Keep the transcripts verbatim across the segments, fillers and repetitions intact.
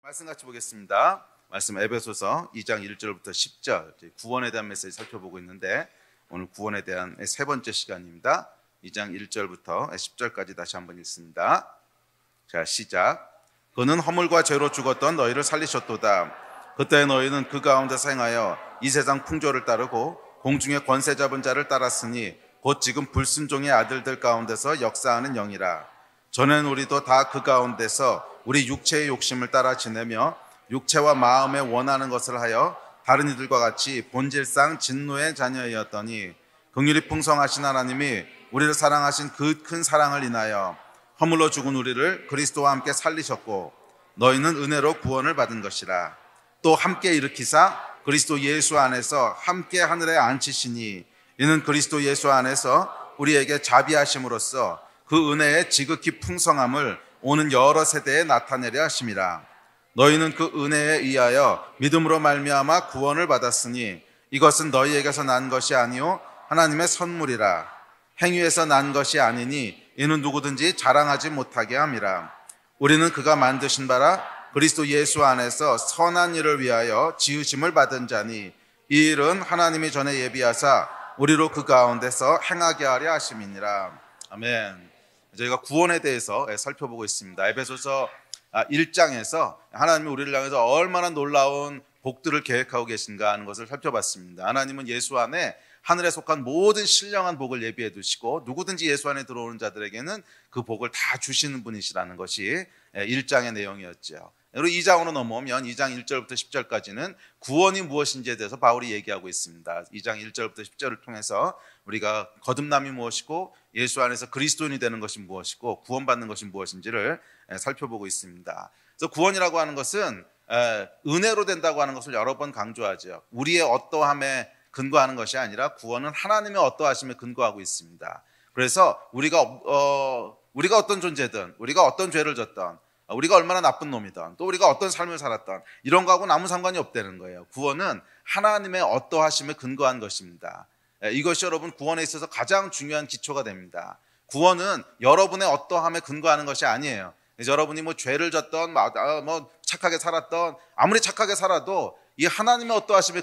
말씀 같이 보겠습니다. 말씀 에베소서 이 장 일 절부터 십 절, 구원에 대한 메시지 살펴보고 있는데 오늘 구원에 대한 세 번째 시간입니다. 이 장 일 절부터 십 절까지 다시 한번 읽습니다. 자, 시작. 그는 허물과 죄로 죽었던 너희를 살리셨도다. 그때 너희는 그 가운데서 행하여 이 세상 풍조를 따르고 공중의 권세 잡은 자를 따랐으니 곧 지금 불순종의 아들들 가운데서 역사하는 영이라. 전에는 우리도 다 그 가운데서 우리 육체의 욕심을 따라 지내며 육체와 마음에 원하는 것을 하여 다른 이들과 같이 본질상 진노의 자녀이었더니 긍휼이 풍성하신 하나님이 우리를 사랑하신 그 큰 사랑을 인하여 허물로 죽은 우리를 그리스도와 함께 살리셨고 너희는 은혜로 구원을 받은 것이라. 또 함께 일으키사 그리스도 예수 안에서 함께 하늘에 앉히시니 이는 그리스도 예수 안에서 우리에게 자비하심으로써 그 은혜의 지극히 풍성함을 오는 여러 세대에 나타내려 하심이라. 너희는 그 은혜에 의하여 믿음으로 말미암아 구원을 받았으니 이것은 너희에게서 난 것이 아니요 하나님의 선물이라. 행위에서 난 것이 아니니 이는 누구든지 자랑하지 못하게 함이라. 우리는 그가 만드신 바라 그리스도 예수 안에서 선한 일을 위하여 지으심을 받은 자니 이 일은 하나님이 전에 예비하사 우리로 그 가운데서 행하게 하려 하심이니라. 아멘. 저희가 구원에 대해서 살펴보고 있습니다. 에베소서 일 장에서 하나님이 우리를 향해서 얼마나 놀라운 복들을 계획하고 계신가 하는 것을 살펴봤습니다. 하나님은 예수 안에 하늘에 속한 모든 신령한 복을 예비해 두시고 누구든지 예수 안에 들어오는 자들에게는 그 복을 다 주시는 분이시라는 것이 일 장의 내용이었죠. 그리고 이 장으로 넘어오면 이 장 일 절부터 십 절까지는 구원이 무엇인지에 대해서 바울이 얘기하고 있습니다. 이 장 일 절부터 십 절을 통해서 우리가 거듭남이 무엇이고 예수 안에서 그리스도인이 되는 것이 무엇이고 구원받는 것이 무엇인지를 살펴보고 있습니다. 그래서 구원이라고 하는 것은 은혜로 된다고 하는 것을 여러 번 강조하죠. 우리의 어떠함에 근거하는 것이 아니라 구원은 하나님의 어떠하심에 근거하고 있습니다. 그래서 우리가 어, 우리가 어떤 존재든 우리가 어떤 죄를 졌던 우리가 얼마나 나쁜 놈이든 또 우리가 어떤 삶을 살았던 이런 거하고는 아무 상관이 없다는 거예요. 구원은 하나님의 어떠하심에 근거한 것입니다. 이것이 여러분 구원에 있어서 가장 중요한 기초가 됩니다. 구원은 여러분의 어떠함에 근거하는 것이 아니에요. 그래서 여러분이 뭐 죄를 졌던 뭐 착하게 살았던 아무리 착하게 살아도 이 하나님의 어떠하심에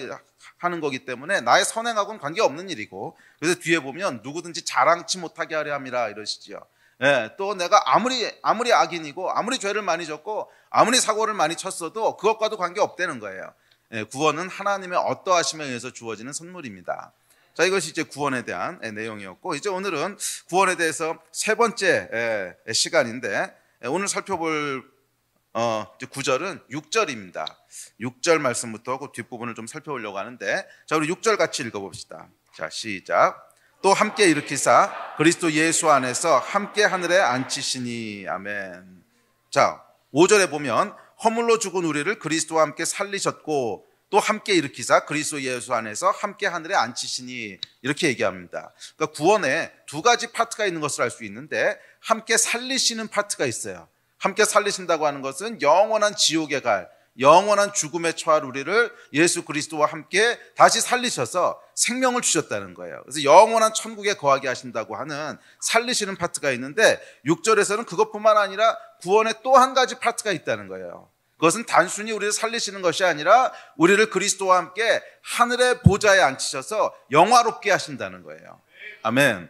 근거하는 거기 때문에 나의 선행하고는 관계없는 일이고, 그래서 뒤에 보면 누구든지 자랑치 못하게 하려 함이라 이러시죠. 예, 또 내가 아무리 아무리 악인이고 아무리 죄를 많이 졌고 아무리 사고를 많이 쳤어도 그것과도 관계없다는 거예요. 예, 구원은 하나님의 어떠하심에 의해서 주어지는 선물입니다. 자, 이것이 이제 구원에 대한 내용이었고, 이제 오늘은 구원에 대해서 세 번째 시간인데 오늘 살펴볼 어, 구절은 육 절입니다. 육 절 말씀부터 그 뒷부분을 좀 살펴보려고 하는데, 자, 우리 육 절 같이 읽어봅시다. 자, 시작. 또 함께 일으키사 그리스도 예수 안에서 함께 하늘에 앉히시니. 아멘. 자, 오 절에 보면 허물로 죽은 우리를 그리스도와 함께 살리셨고 또 함께 일으키사 그리스도 예수 안에서 함께 하늘에 앉히시니, 이렇게 얘기합니다. 그러니까 구원에 두 가지 파트가 있는 것을 알 수 있는데 함께 살리시는 파트가 있어요. 함께 살리신다고 하는 것은 영원한 지옥에 갈, 영원한 죽음에 처할 우리를 예수 그리스도와 함께 다시 살리셔서 생명을 주셨다는 거예요. 그래서 영원한 천국에 거하게 하신다고 하는 살리시는 파트가 있는데 육 절에서는 그것뿐만 아니라 구원에 또 한 가지 파트가 있다는 거예요. 그것은 단순히 우리를 살리시는 것이 아니라 우리를 그리스도와 함께 하늘의 보좌에 앉히셔서 영화롭게 하신다는 거예요. 아멘.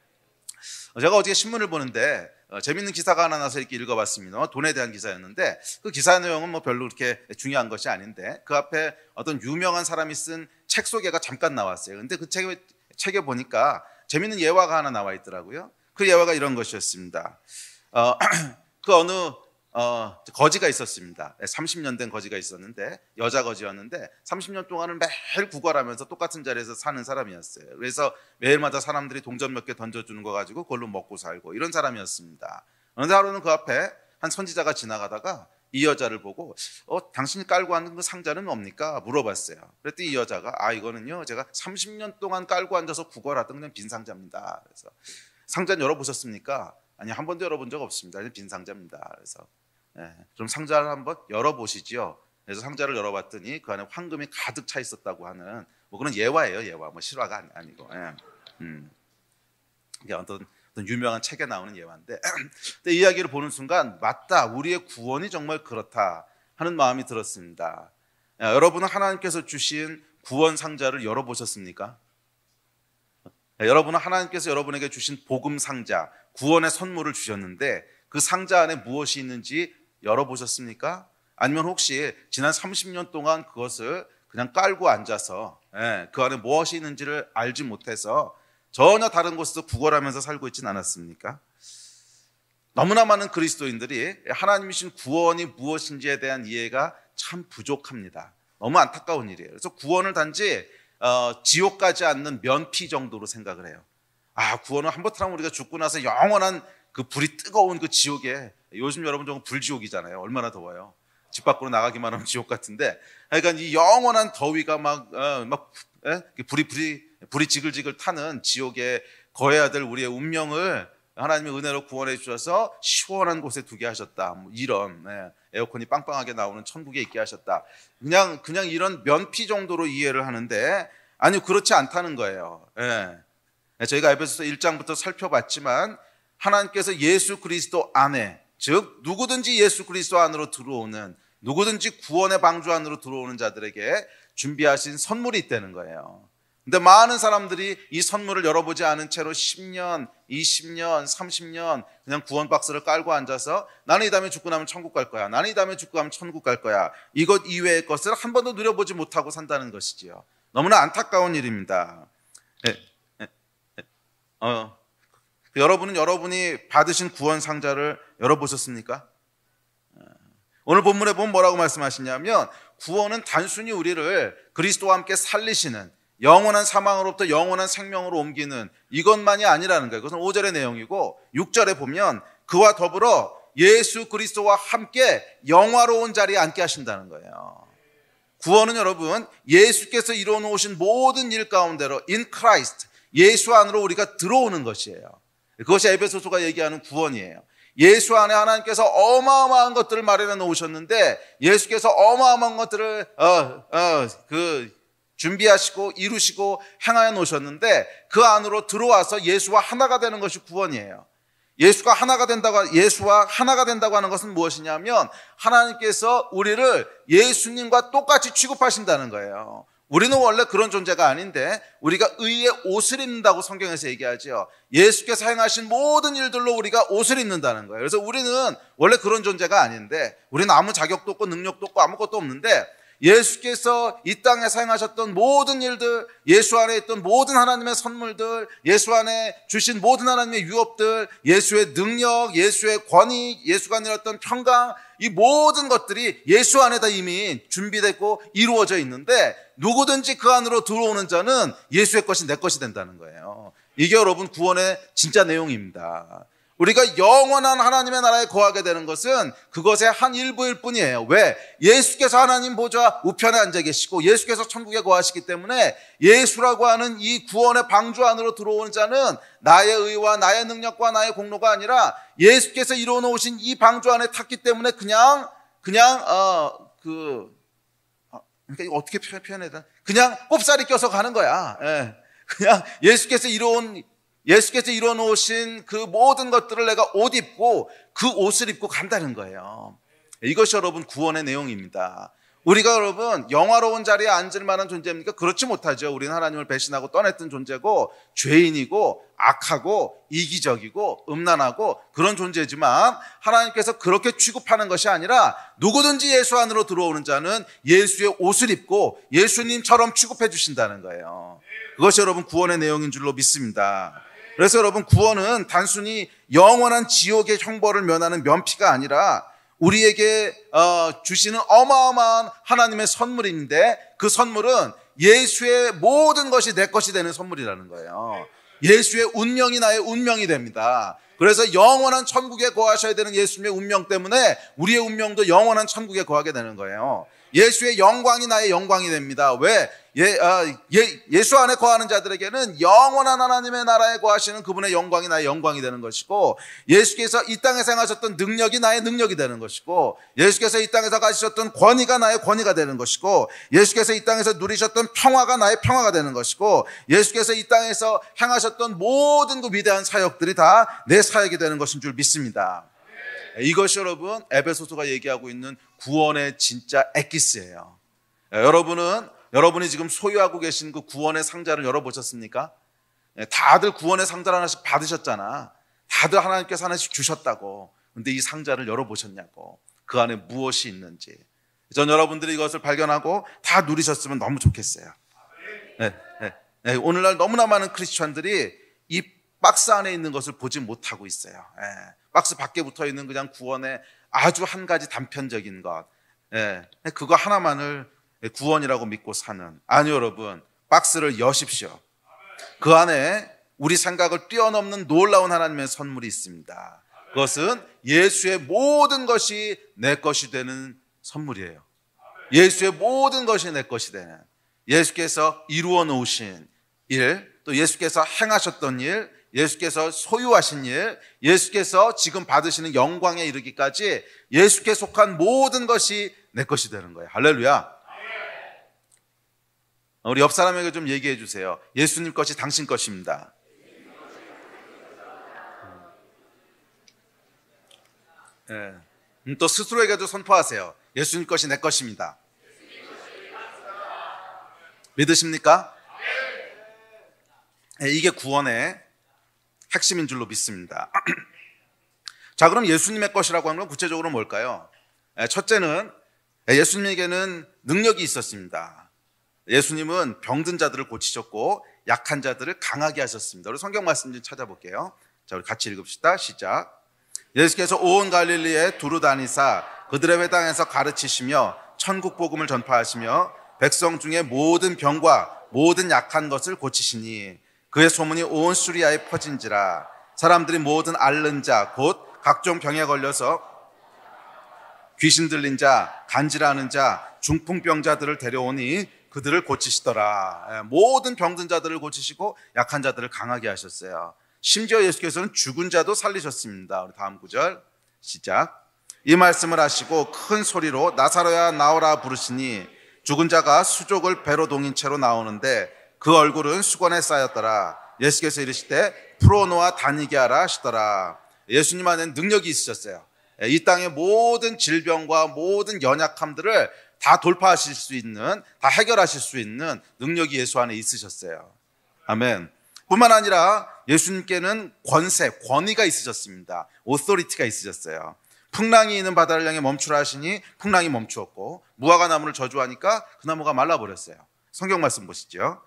제가 어제 신문을 보는데 어, 재밌는 기사가 하나 나서 이렇게 읽어봤습니다. 돈에 대한 기사였는데 그 기사 내용은 뭐 별로 그렇게 중요한 것이 아닌데 그 앞에 어떤 유명한 사람이 쓴 책 소개가 잠깐 나왔어요. 근데 그 책에, 책에 보니까 재밌는 예화가 하나 나와 있더라고요. 그 예화가 이런 것이었습니다. 어, 그 어느 어, 거지가 있었습니다. 삼십 년 된 거지가 있었는데 여자 거지였는데 삼십 년 동안은 매일 구걸하면서 똑같은 자리에서 사는 사람이었어요. 그래서 매일마다 사람들이 동전 몇 개 던져주는 거 가지고 그걸로 먹고 살고 이런 사람이었습니다. 어느 하루는 그 앞에 한 선지자가 지나가다가 이 여자를 보고 어, 당신이 깔고 앉은 그 상자는 뭡니까? 물어봤어요. 그랬더니 이 여자가 아 이거는요 제가 삼십 년 동안 깔고 앉아서 구걸하던 그냥 빈 상자입니다. 그래서 상자는 열어보셨습니까? 아니, 한 번도 열어본 적 없습니다. 빈 상자입니다. 그래서 예, 그럼 상자를 한번 열어보시죠. 그래서 상자를 열어봤더니 그 안에 황금이 가득 차 있었다고 하는 뭐 그런 예화예요. 예화, 뭐 실화가 아니고. 예. 음. 이게 어떤, 어떤 유명한 책에 나오는 예화인데, 근데 이 이야기를 보는 순간 맞다, 우리의 구원이 정말 그렇다. 하는 마음이 들었습니다. 여러분은 하나님께서 주신 구원 상자를 열어보셨습니까? 여러분은 하나님께서 여러분에게 주신 복음 상자, 구원의 선물을 주셨는데 그 상자 안에 무엇이 있는지 열어보셨습니까? 아니면 혹시 지난 삼십 년 동안 그것을 그냥 깔고 앉아서 그 안에 무엇이 있는지를 알지 못해서 전혀 다른 곳에서 구걸하면서 살고 있지는 않았습니까? 너무나 많은 그리스도인들이 하나님이신 구원이 무엇인지에 대한 이해가 참 부족합니다. 너무 안타까운 일이에요. 그래서 구원을 단지 어, 지옥 가지 않는 면피 정도로 생각을 해요. 아, 구원은 한번 하면 우리가 죽고 나서 영원한 그 불이 뜨거운 그 지옥에, 요즘 여러분 좀 불지옥이잖아요. 얼마나 더워요. 집 밖으로 나가기만 하면 지옥 같은데, 그러니까 이 영원한 더위가 막, 어, 막 에? 불이 불이 불이 지글지글 타는 지옥에 거해야 될 우리의 운명을 하나님의 은혜로 구원해 주셔서 시원한 곳에 두게 하셨다. 뭐 이런 네, 에어컨이 빵빵하게 나오는 천국에 있게 하셨다. 그냥 그냥 이런 면피 정도로 이해를 하는데, 아니 그렇지 않다는 거예요. 네. 저희가 에베소서 일 장부터 살펴봤지만 하나님께서 예수 그리스도 안에, 즉 누구든지 예수 그리스도 안으로 들어오는, 누구든지 구원의 방주 안으로 들어오는 자들에게 준비하신 선물이 있다는 거예요. 근데 많은 사람들이 이 선물을 열어보지 않은 채로 십 년, 이십 년, 삼십 년 그냥 구원 박스를 깔고 앉아서 나는 이 다음에 죽고 나면 천국 갈 거야, 나는 이 다음에 죽고 나면 천국 갈 거야, 이것 이외의 것을 한 번도 누려보지 못하고 산다는 것이지요. 너무나 안타까운 일입니다. 예, 예, 예. 어, 여러분은 여러분이 받으신 구원 상자를 열어보셨습니까? 오늘 본문에 보면 뭐라고 말씀하시냐면, 구원은 단순히 우리를 그리스도와 함께 살리시는, 영원한 사망으로부터 영원한 생명으로 옮기는 이것만이 아니라는 거예요. 그것은 오 절의 내용이고, 육 절에 보면 그와 더불어 예수 그리스도와 함께 영화로운 자리에 앉게 하신다는 거예요. 구원은 여러분, 예수께서 이루어 놓으신 모든 일 가운데로 in Christ, 예수 안으로 우리가 들어오는 것이에요. 그것이 에베소서가 얘기하는 구원이에요. 예수 안에 하나님께서 어마어마한 것들을 마련해 놓으셨는데, 예수께서 어마어마한 것들을 어, 어, 그 준비하시고 이루시고 행하여 놓으셨는데, 그 안으로 들어와서 예수와 하나가 되는 것이 구원이에요. 예수가 하나가 된다고, 예수와 하나가 된다고 하는 것은 무엇이냐면, 하나님께서 우리를 예수님과 똑같이 취급하신다는 거예요. 우리는 원래 그런 존재가 아닌데 우리가 의의 옷을 입는다고 성경에서 얘기하죠. 예수께서 행하신 모든 일들로 우리가 옷을 입는다는 거예요. 그래서 우리는 원래 그런 존재가 아닌데, 우리는 아무 자격도 없고 능력도 없고 아무것도 없는데, 예수께서 이 땅에서 행하셨던 모든 일들, 예수 안에 있던 모든 하나님의 선물들, 예수 안에 주신 모든 하나님의 유업들, 예수의 능력, 예수의 권위, 예수가 내렸던 평강, 이 모든 것들이 예수 안에 다 이미 준비되고 이루어져 있는데, 누구든지 그 안으로 들어오는 자는 예수의 것이 내 것이 된다는 거예요. 이게 여러분 구원의 진짜 내용입니다. 우리가 영원한 하나님의 나라에 거하게 되는 것은 그것의 한 일부일 뿐이에요. 왜? 예수께서 하나님 보좌 우편에 앉아 계시고 예수께서 천국에 거하시기 때문에, 예수라고 하는 이 구원의 방주 안으로 들어오는 자는 나의 의와 나의 능력과 나의 공로가 아니라 예수께서 이루어 놓으신 이 방주 안에 탔기 때문에 그냥 그냥 어 그 그러니까 이거 어떻게 표현해야 되나? 그냥 꼽사리 껴서 가는 거야. 예. 그냥 예수께서 이루어온 예수께서 이루어 놓으신 그 모든 것들을 내가 옷 입고 그 옷을 입고 간다는 거예요. 이것이 여러분 구원의 내용입니다. 우리가 여러분 영화로운 자리에 앉을 만한 존재입니까? 그렇지 못하죠. 우리는 하나님을 배신하고 떠났던 존재고 죄인이고 악하고 이기적이고 음란하고 그런 존재지만, 하나님께서 그렇게 취급하는 것이 아니라 누구든지 예수 안으로 들어오는 자는 예수의 옷을 입고 예수님처럼 취급해 주신다는 거예요. 그것이 여러분 구원의 내용인 줄로 믿습니다. 그래서 여러분 구원은 단순히 영원한 지옥의 형벌을 면하는 면피가 아니라 우리에게 어, 주시는 어마어마한 하나님의 선물인데, 그 선물은 예수의 모든 것이 내 것이 되는 선물이라는 거예요. 예수의 운명이 나의 운명이 됩니다. 그래서 영원한 천국에 거하셔야 되는 예수님의 운명 때문에 우리의 운명도 영원한 천국에 거하게 되는 거예요. 예수의 영광이 나의 영광이 됩니다. 왜? 예, 아, 예, 예수 안에 거하는 자들에게는 영원한 하나님의 나라에 거하시는 그분의 영광이 나의 영광이 되는 것이고, 예수께서 이 땅에서 행하셨던 능력이 나의 능력이 되는 것이고, 예수께서 이 땅에서 가지셨던 권위가 나의 권위가 되는 것이고, 예수께서 이 땅에서 누리셨던 평화가 나의 평화가 되는 것이고, 예수께서 이 땅에서 행하셨던 모든 그 위대한 사역들이 다 내 사역이 되는 것인 줄 믿습니다. 이것이 여러분 에베소서가 얘기하고 있는 구원의 진짜 엑기스예요. 여러분은 여러분이 지금 소유하고 계신 그 구원의 상자를 열어보셨습니까? 다들 구원의 상자를 하나씩 받으셨잖아. 다들 하나님께서 하나씩 주셨다고. 근데 이 상자를 열어보셨냐고. 그 안에 무엇이 있는지. 전 여러분들이 이것을 발견하고 다 누리셨으면 너무 좋겠어요. 네, 네, 네. 오늘날 너무나 많은 크리스천들이 이 박스 안에 있는 것을 보지 못하고 있어요. 네. 박스 밖에 붙어 있는 그냥 구원의 아주 한 가지 단편적인 것. 네. 그거 하나만을 구원이라고 믿고 사는. 아니요, 여러분. 박스를 여십시오. 그 안에 우리 생각을 뛰어넘는 놀라운 하나님의 선물이 있습니다. 그것은 예수의 모든 것이 내 것이 되는 선물이에요. 예수의 모든 것이 내 것이 되는, 예수께서 이루어 놓으신 일, 또 예수께서 행하셨던 일, 예수께서 소유하신 일, 예수께서 지금 받으시는 영광에 이르기까지 예수께 속한 모든 것이 내 것이 되는 거예요. 할렐루야. 우리 옆 사람에게 좀 얘기해 주세요. 예수님 것이 당신 것입니다. 네. 또 스스로에게도 선포하세요. 예수님 것이 내 것입니다. 믿으십니까? 네, 이게 구원의 핵심인 줄로 믿습니다. 자, 그럼 예수님의 것이라고 하는 건 구체적으로 뭘까요? 첫째는 예수님에게는 능력이 있었습니다. 예수님은 병든 자들을 고치셨고 약한 자들을 강하게 하셨습니다. 우리 성경 말씀 좀 찾아볼게요. 자, 우리 같이 읽읍시다. 시작. 예수께서 온 갈릴리에 두루 다니사 그들의 회당에서 가르치시며 천국 복음을 전파하시며 백성 중에 모든 병과 모든 약한 것을 고치시니 그의 소문이 온 수리아에 퍼진지라. 사람들이 모든 앓는 자 곧 각종 병에 걸려서 귀신 들린 자, 간질하는 자, 중풍병자들을 데려오니 그들을 고치시더라. 모든 병든 자들을 고치시고 약한 자들을 강하게 하셨어요. 심지어 예수께서는 죽은 자도 살리셨습니다. 우리 다음 구절 시작. 이 말씀을 하시고 큰 소리로 나사로야 나오라 부르시니 죽은 자가 수족을 배로 동인 채로 나오는데 그 얼굴은 수건에 쌓였더라. 예수께서 이르시되 풀어놓아 다니게 하라 하시더라. 예수님 안에는 능력이 있으셨어요. 이 땅의 모든 질병과 모든 연약함들을 다 돌파하실 수 있는, 다 해결하실 수 있는 능력이 예수 안에 있으셨어요. 아멘. 뿐만 아니라 예수님께는 권세, 권위가 있으셨습니다. 오토리티가 있으셨어요. 풍랑이 있는 바다를 향해 멈추라 하시니 풍랑이 멈추었고 무화과 나무를 저주하니까 그 나무가 말라버렸어요. 성경 말씀 보시죠.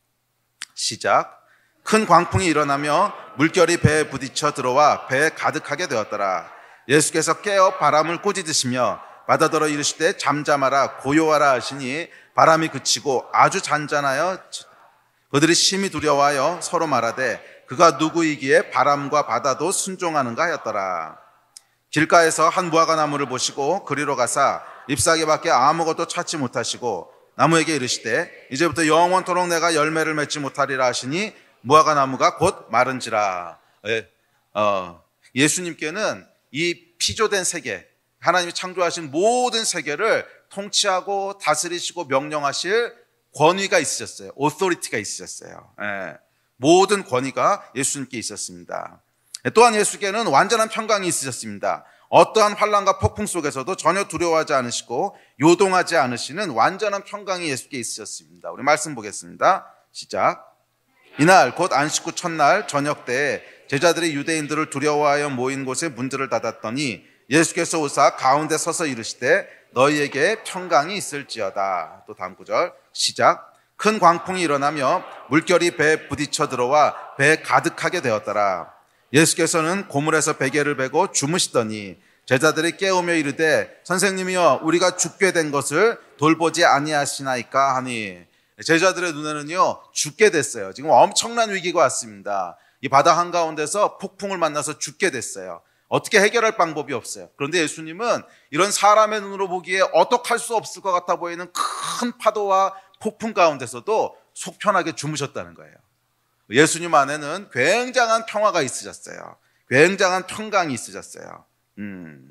시작. 큰 광풍이 일어나며 물결이 배에 부딪혀 들어와 배에 가득하게 되었더라. 예수께서 깨어 바람을 꾸짖으시며 바다더러 이르시되 잠잠하라 고요하라 하시니 바람이 그치고 아주 잔잔하여 그들이 심히 두려워하여 서로 말하되 그가 누구이기에 바람과 바다도 순종하는가 하였더라. 길가에서 한 무화과 나무를 보시고 그리로 가사 잎사귀밖에 아무것도 찾지 못하시고 나무에게 이르시되 이제부터 영원토록 내가 열매를 맺지 못하리라 하시니 무화과 나무가 곧 마른지라. 예, 어, 예수님께는 이 피조된 세계, 하나님이 창조하신 모든 세계를 통치하고 다스리시고 명령하실 권위가 있으셨어요. 오토리티가 있으셨어요. 예, 모든 권위가 예수님께 있었습니다. 또한 예수께는 완전한 평강이 있으셨습니다. 어떠한 환난과 폭풍 속에서도 전혀 두려워하지 않으시고 요동하지 않으시는 완전한 평강이 예수께 있으셨습니다. 우리 말씀 보겠습니다. 시작. 이날 곧 안식 후 첫날 저녁 때에 제자들이 유대인들을 두려워하여 모인 곳에 문들을 닫았더니 예수께서 오사 가운데 서서 이르시되 너희에게 평강이 있을지어다. 또 다음 구절 시작. 큰 광풍이 일어나며 물결이 배에 부딪혀 들어와 배에 가득하게 되었더라. 예수께서는 고물에서 베개를 베고 주무시더니 제자들이 깨우며 이르되 선생님이여 우리가 죽게 된 것을 돌보지 아니하시나이까 하니 제자들의 눈에는요 죽게 됐어요. 지금 엄청난 위기가 왔습니다. 이 바다 한가운데서 폭풍을 만나서 죽게 됐어요. 어떻게 해결할 방법이 없어요. 그런데 예수님은 이런 사람의 눈으로 보기에 어떡할 수 없을 것 같아 보이는 큰 파도와 폭풍 가운데서도 속 편하게 주무셨다는 거예요. 예수님 안에는 굉장한 평화가 있으셨어요. 굉장한 평강이 있으셨어요. 음.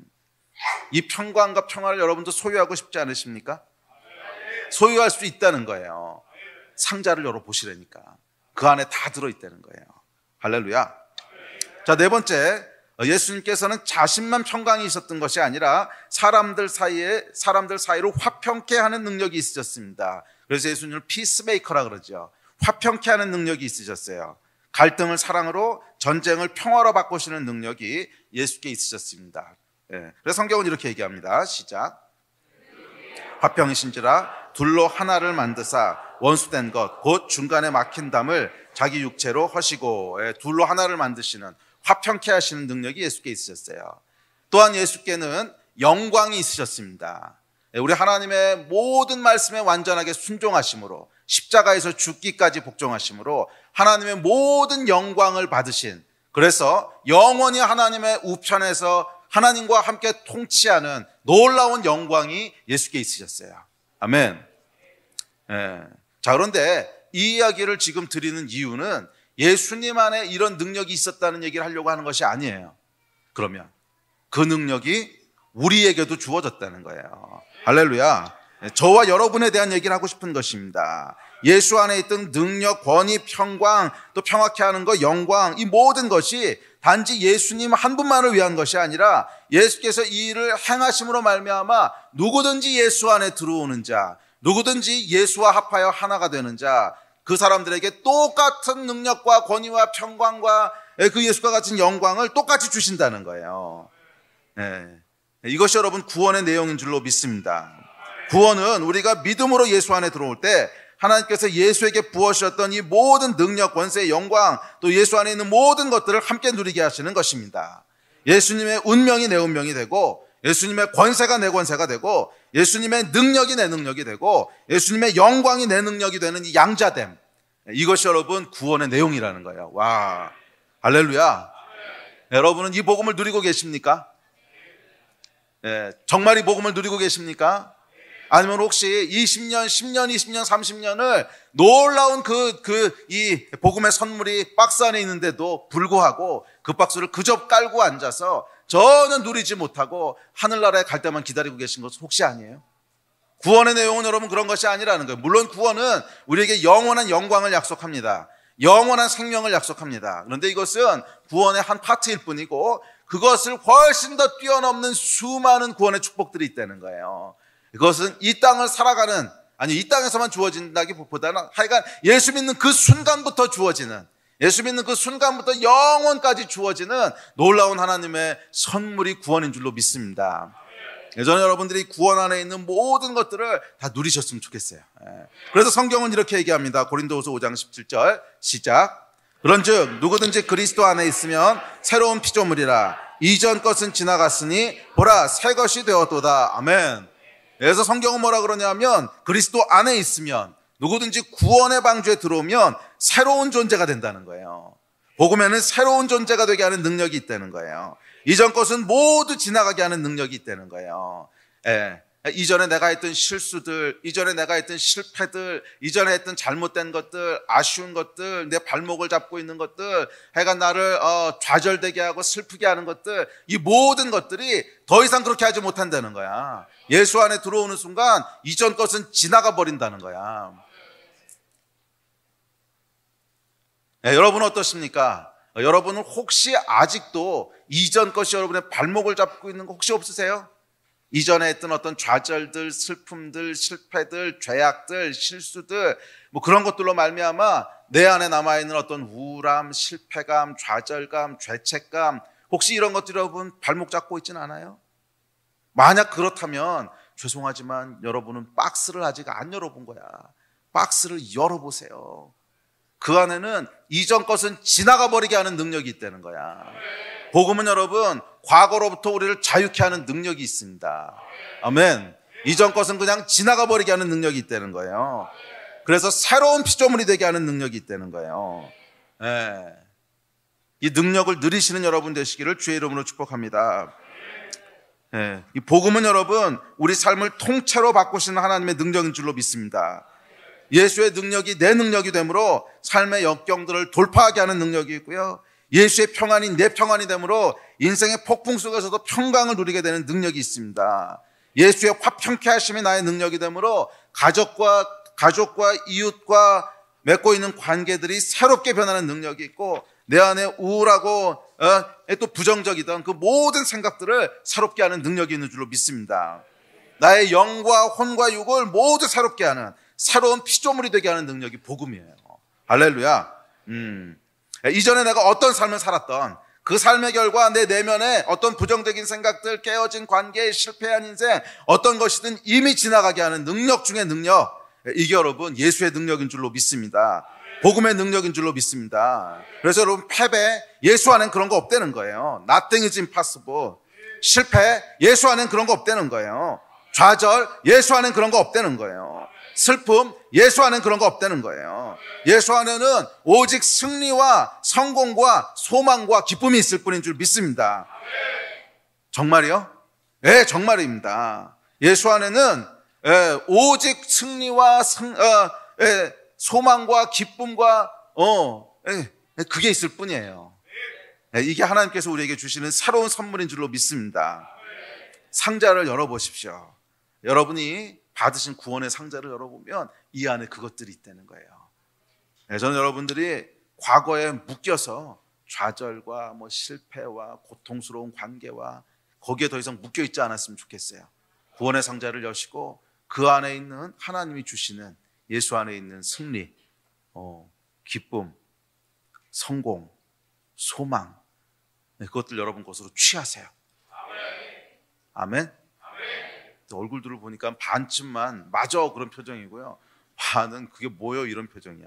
이 평강과 평화를 여러분도 소유하고 싶지 않으십니까? 소유할 수 있다는 거예요. 상자를 열어보시라니까. 그 안에 다 들어있다는 거예요. 할렐루야. 자, 네 번째, 예수님께서는 자신만 평강이 있었던 것이 아니라 사람들 사이에 사람들 사이로 화평케 하는 능력이 있으셨습니다. 그래서 예수님을 피스메이커라 그러죠. 화평케 하는 능력이 있으셨어요. 갈등을 사랑으로, 전쟁을 평화로 바꾸시는 능력이 예수께 있으셨습니다. 예. 그래서 성경은 이렇게 얘기합니다. 시작. 화평이신지라 둘로 하나를 만드사 원수된 것 곧 중간에 막힌 담을 자기 육체로 허시고, 예. 둘로 하나를 만드시는, 화평케 하시는 능력이 예수께 있으셨어요. 또한 예수께는 영광이 있으셨습니다. 우리 하나님의 모든 말씀에 완전하게 순종하심으로, 십자가에서 죽기까지 복종하심으로 하나님의 모든 영광을 받으신, 그래서 영원히 하나님의 우편에서 하나님과 함께 통치하는 놀라운 영광이 예수께 있으셨어요. 아멘. 예. 자, 그런데 이 이야기를 지금 드리는 이유는 예수님 안에 이런 능력이 있었다는 얘기를 하려고 하는 것이 아니에요. 그러면 그 능력이 우리에게도 주어졌다는 거예요. 할렐루야. 저와 여러분에 대한 얘기를 하고 싶은 것입니다. 예수 안에 있던 능력, 권위, 평강, 또 평화케 하는 것, 영광, 이 모든 것이 단지 예수님 한 분만을 위한 것이 아니라 예수께서 이 일을 행하심으로 말미암아 누구든지 예수 안에 들어오는 자, 누구든지 예수와 합하여 하나가 되는 자, 그 사람들에게 똑같은 능력과 권위와 평강과 그 예수과 같은 영광을 똑같이 주신다는 거예요. 네. 이것이 여러분 구원의 내용인 줄로 믿습니다. 구원은 우리가 믿음으로 예수 안에 들어올 때 하나님께서 예수에게 부어주셨던 이 모든 능력, 권세, 영광, 또 예수 안에 있는 모든 것들을 함께 누리게 하시는 것입니다. 예수님의 운명이 내 운명이 되고, 예수님의 권세가 내 권세가 되고, 예수님의 능력이 내 능력이 되고, 예수님의 영광이 내 능력이 되는 이 양자됨, 이것이 여러분 구원의 내용이라는 거예요. 와, 할렐루야. 네, 여러분은 이 복음을 누리고 계십니까? 네, 정말 이 복음을 누리고 계십니까? 아니면 혹시 이십 년, 십 년, 이십 년, 삼십 년을 놀라운 그, 그, 이 복음의 선물이 박스 안에 있는데도 불구하고 그 박스를 그저 깔고 앉아서 전혀 누리지 못하고 하늘나라에 갈 때만 기다리고 계신 것은 혹시 아니에요? 구원의 내용은 여러분 그런 것이 아니라는 거예요. 물론 구원은 우리에게 영원한 영광을 약속합니다. 영원한 생명을 약속합니다. 그런데 이것은 구원의 한 파트일 뿐이고 그것을 훨씬 더 뛰어넘는 수많은 구원의 축복들이 있다는 거예요. 이것은 이 땅을 살아가는, 아니 이 땅에서만 주어진다기보다는 하여간 예수 믿는 그 순간부터 주어지는, 예수 믿는 그 순간부터 영원까지 주어지는 놀라운 하나님의 선물이 구원인 줄로 믿습니다. 예전에 여러분들이 구원 안에 있는 모든 것들을 다 누리셨으면 좋겠어요. 그래서 성경은 이렇게 얘기합니다. 고린도후서 오 장 십칠 절 시작. 그런즉 누구든지 그리스도 안에 있으면 새로운 피조물이라. 이전 것은 지나갔으니 보라 새 것이 되었도다. 아멘. 그래서 성경은 뭐라 그러냐면 그리스도 안에 있으면, 누구든지 구원의 방주에 들어오면 새로운 존재가 된다는 거예요. 복음에는 새로운 존재가 되게 하는 능력이 있다는 거예요. 이전 것은 모두 지나가게 하는 능력이 있다는 거예요. 예. 이전에 내가 했던 실수들, 이전에 내가 했던 실패들, 이전에 했던 잘못된 것들, 아쉬운 것들, 내 발목을 잡고 있는 것들, 하여간 나를 어, 좌절되게 하고 슬프게 하는 것들, 이 모든 것들이 더 이상 그렇게 하지 못한다는 거야. 예수 안에 들어오는 순간 이전 것은 지나가 버린다는 거야. 네, 여러분은 어떠십니까? 어, 여러분은 혹시 아직도 이전 것이 여러분의 발목을 잡고 있는 거 혹시 없으세요? 이전에 했던 어떤 좌절들, 슬픔들, 실패들, 죄악들, 실수들, 뭐 그런 것들로 말미암아 내 안에 남아있는 어떤 우울함, 실패감, 좌절감, 죄책감, 혹시 이런 것들 여러분 발목 잡고 있진 않아요? 만약 그렇다면 죄송하지만 여러분은 박스를 아직 안 열어본 거야. 박스를 열어보세요. 그 안에는 이전 것은 지나가 버리게 하는 능력이 있다는 거야. 복음은 여러분 과거로부터 우리를 자유케 하는 능력이 있습니다. 아멘. 이전 것은 그냥 지나가 버리게 하는 능력이 있다는 거예요. 그래서 새로운 피조물이 되게 하는 능력이 있다는 거예요. 네. 이 능력을 누리시는 여러분 되시기를 주의 이름으로 축복합니다. 네. 이 복음은 여러분 우리 삶을 통째로 바꾸시는 하나님의 능력인 줄로 믿습니다. 예수의 능력이 내 능력이 되므로 삶의 역경들을 돌파하게 하는 능력이 있고요, 예수의 평안이 내 평안이 되므로 인생의 폭풍 속에서도 평강을 누리게 되는 능력이 있습니다. 예수의 화평케 하심이 나의 능력이 되므로 가족과 가족과 이웃과 맺고 있는 관계들이 새롭게 변하는 능력이 있고, 내 안에 우울하고 어, 또 부정적이던 그 모든 생각들을 새롭게 하는 능력이 있는 줄로 믿습니다. 나의 영과 혼과 육을 모두 새롭게 하는 새로운 피조물이 되게 하는 능력이 복음이에요. 할렐루야. 음. 이전에 내가 어떤 삶을 살았던 그 삶의 결과 내 내면에 어떤 부정적인 생각들, 깨어진 관계, 실패한 인생, 어떤 것이든 이미 지나가게 하는 능력 중의 능력, 이게 여러분 예수의 능력인 줄로 믿습니다. 복음의 능력인 줄로 믿습니다. 그래서 여러분 패배, 예수 안엔 그런 거 없다는 거예요. Nothing is impossible. 실패, 예수 안엔 그런 거 없다는 거예요. 좌절, 예수 안엔 그런 거 없다는 거예요. 슬픔, 예수 안엔 그런 거 없다는 거예요. 예수 안에는 오직 승리와 성공과 소망과 기쁨이 있을 뿐인 줄 믿습니다. 정말이요? 네, 정말입니다. 예수 안에는 예, 오직 승리와 성, 어, 예, 소망과 기쁨과 어, 예, 그게 있을 뿐이에요. 예, 이게 하나님께서 우리에게 주시는 새로운 선물인 줄로 믿습니다. 상자를 열어보십시오. 여러분이 받으신 구원의 상자를 열어보면 이 안에 그것들이 있다는 거예요. 네, 저는 여러분들이 과거에 묶여서 좌절과 뭐 실패와 고통스러운 관계와 거기에 더 이상 묶여 있지 않았으면 좋겠어요. 구원의 상자를 여시고 그 안에 있는 하나님이 주시는 예수 안에 있는 승리, 어, 기쁨, 성공, 소망, 네, 그것들 여러분 것으로 취하세요. 아멘. 얼굴들을 보니까 반쯤만 맞아 그런 표정이고요, 반은 그게 뭐요 이런 표정이야.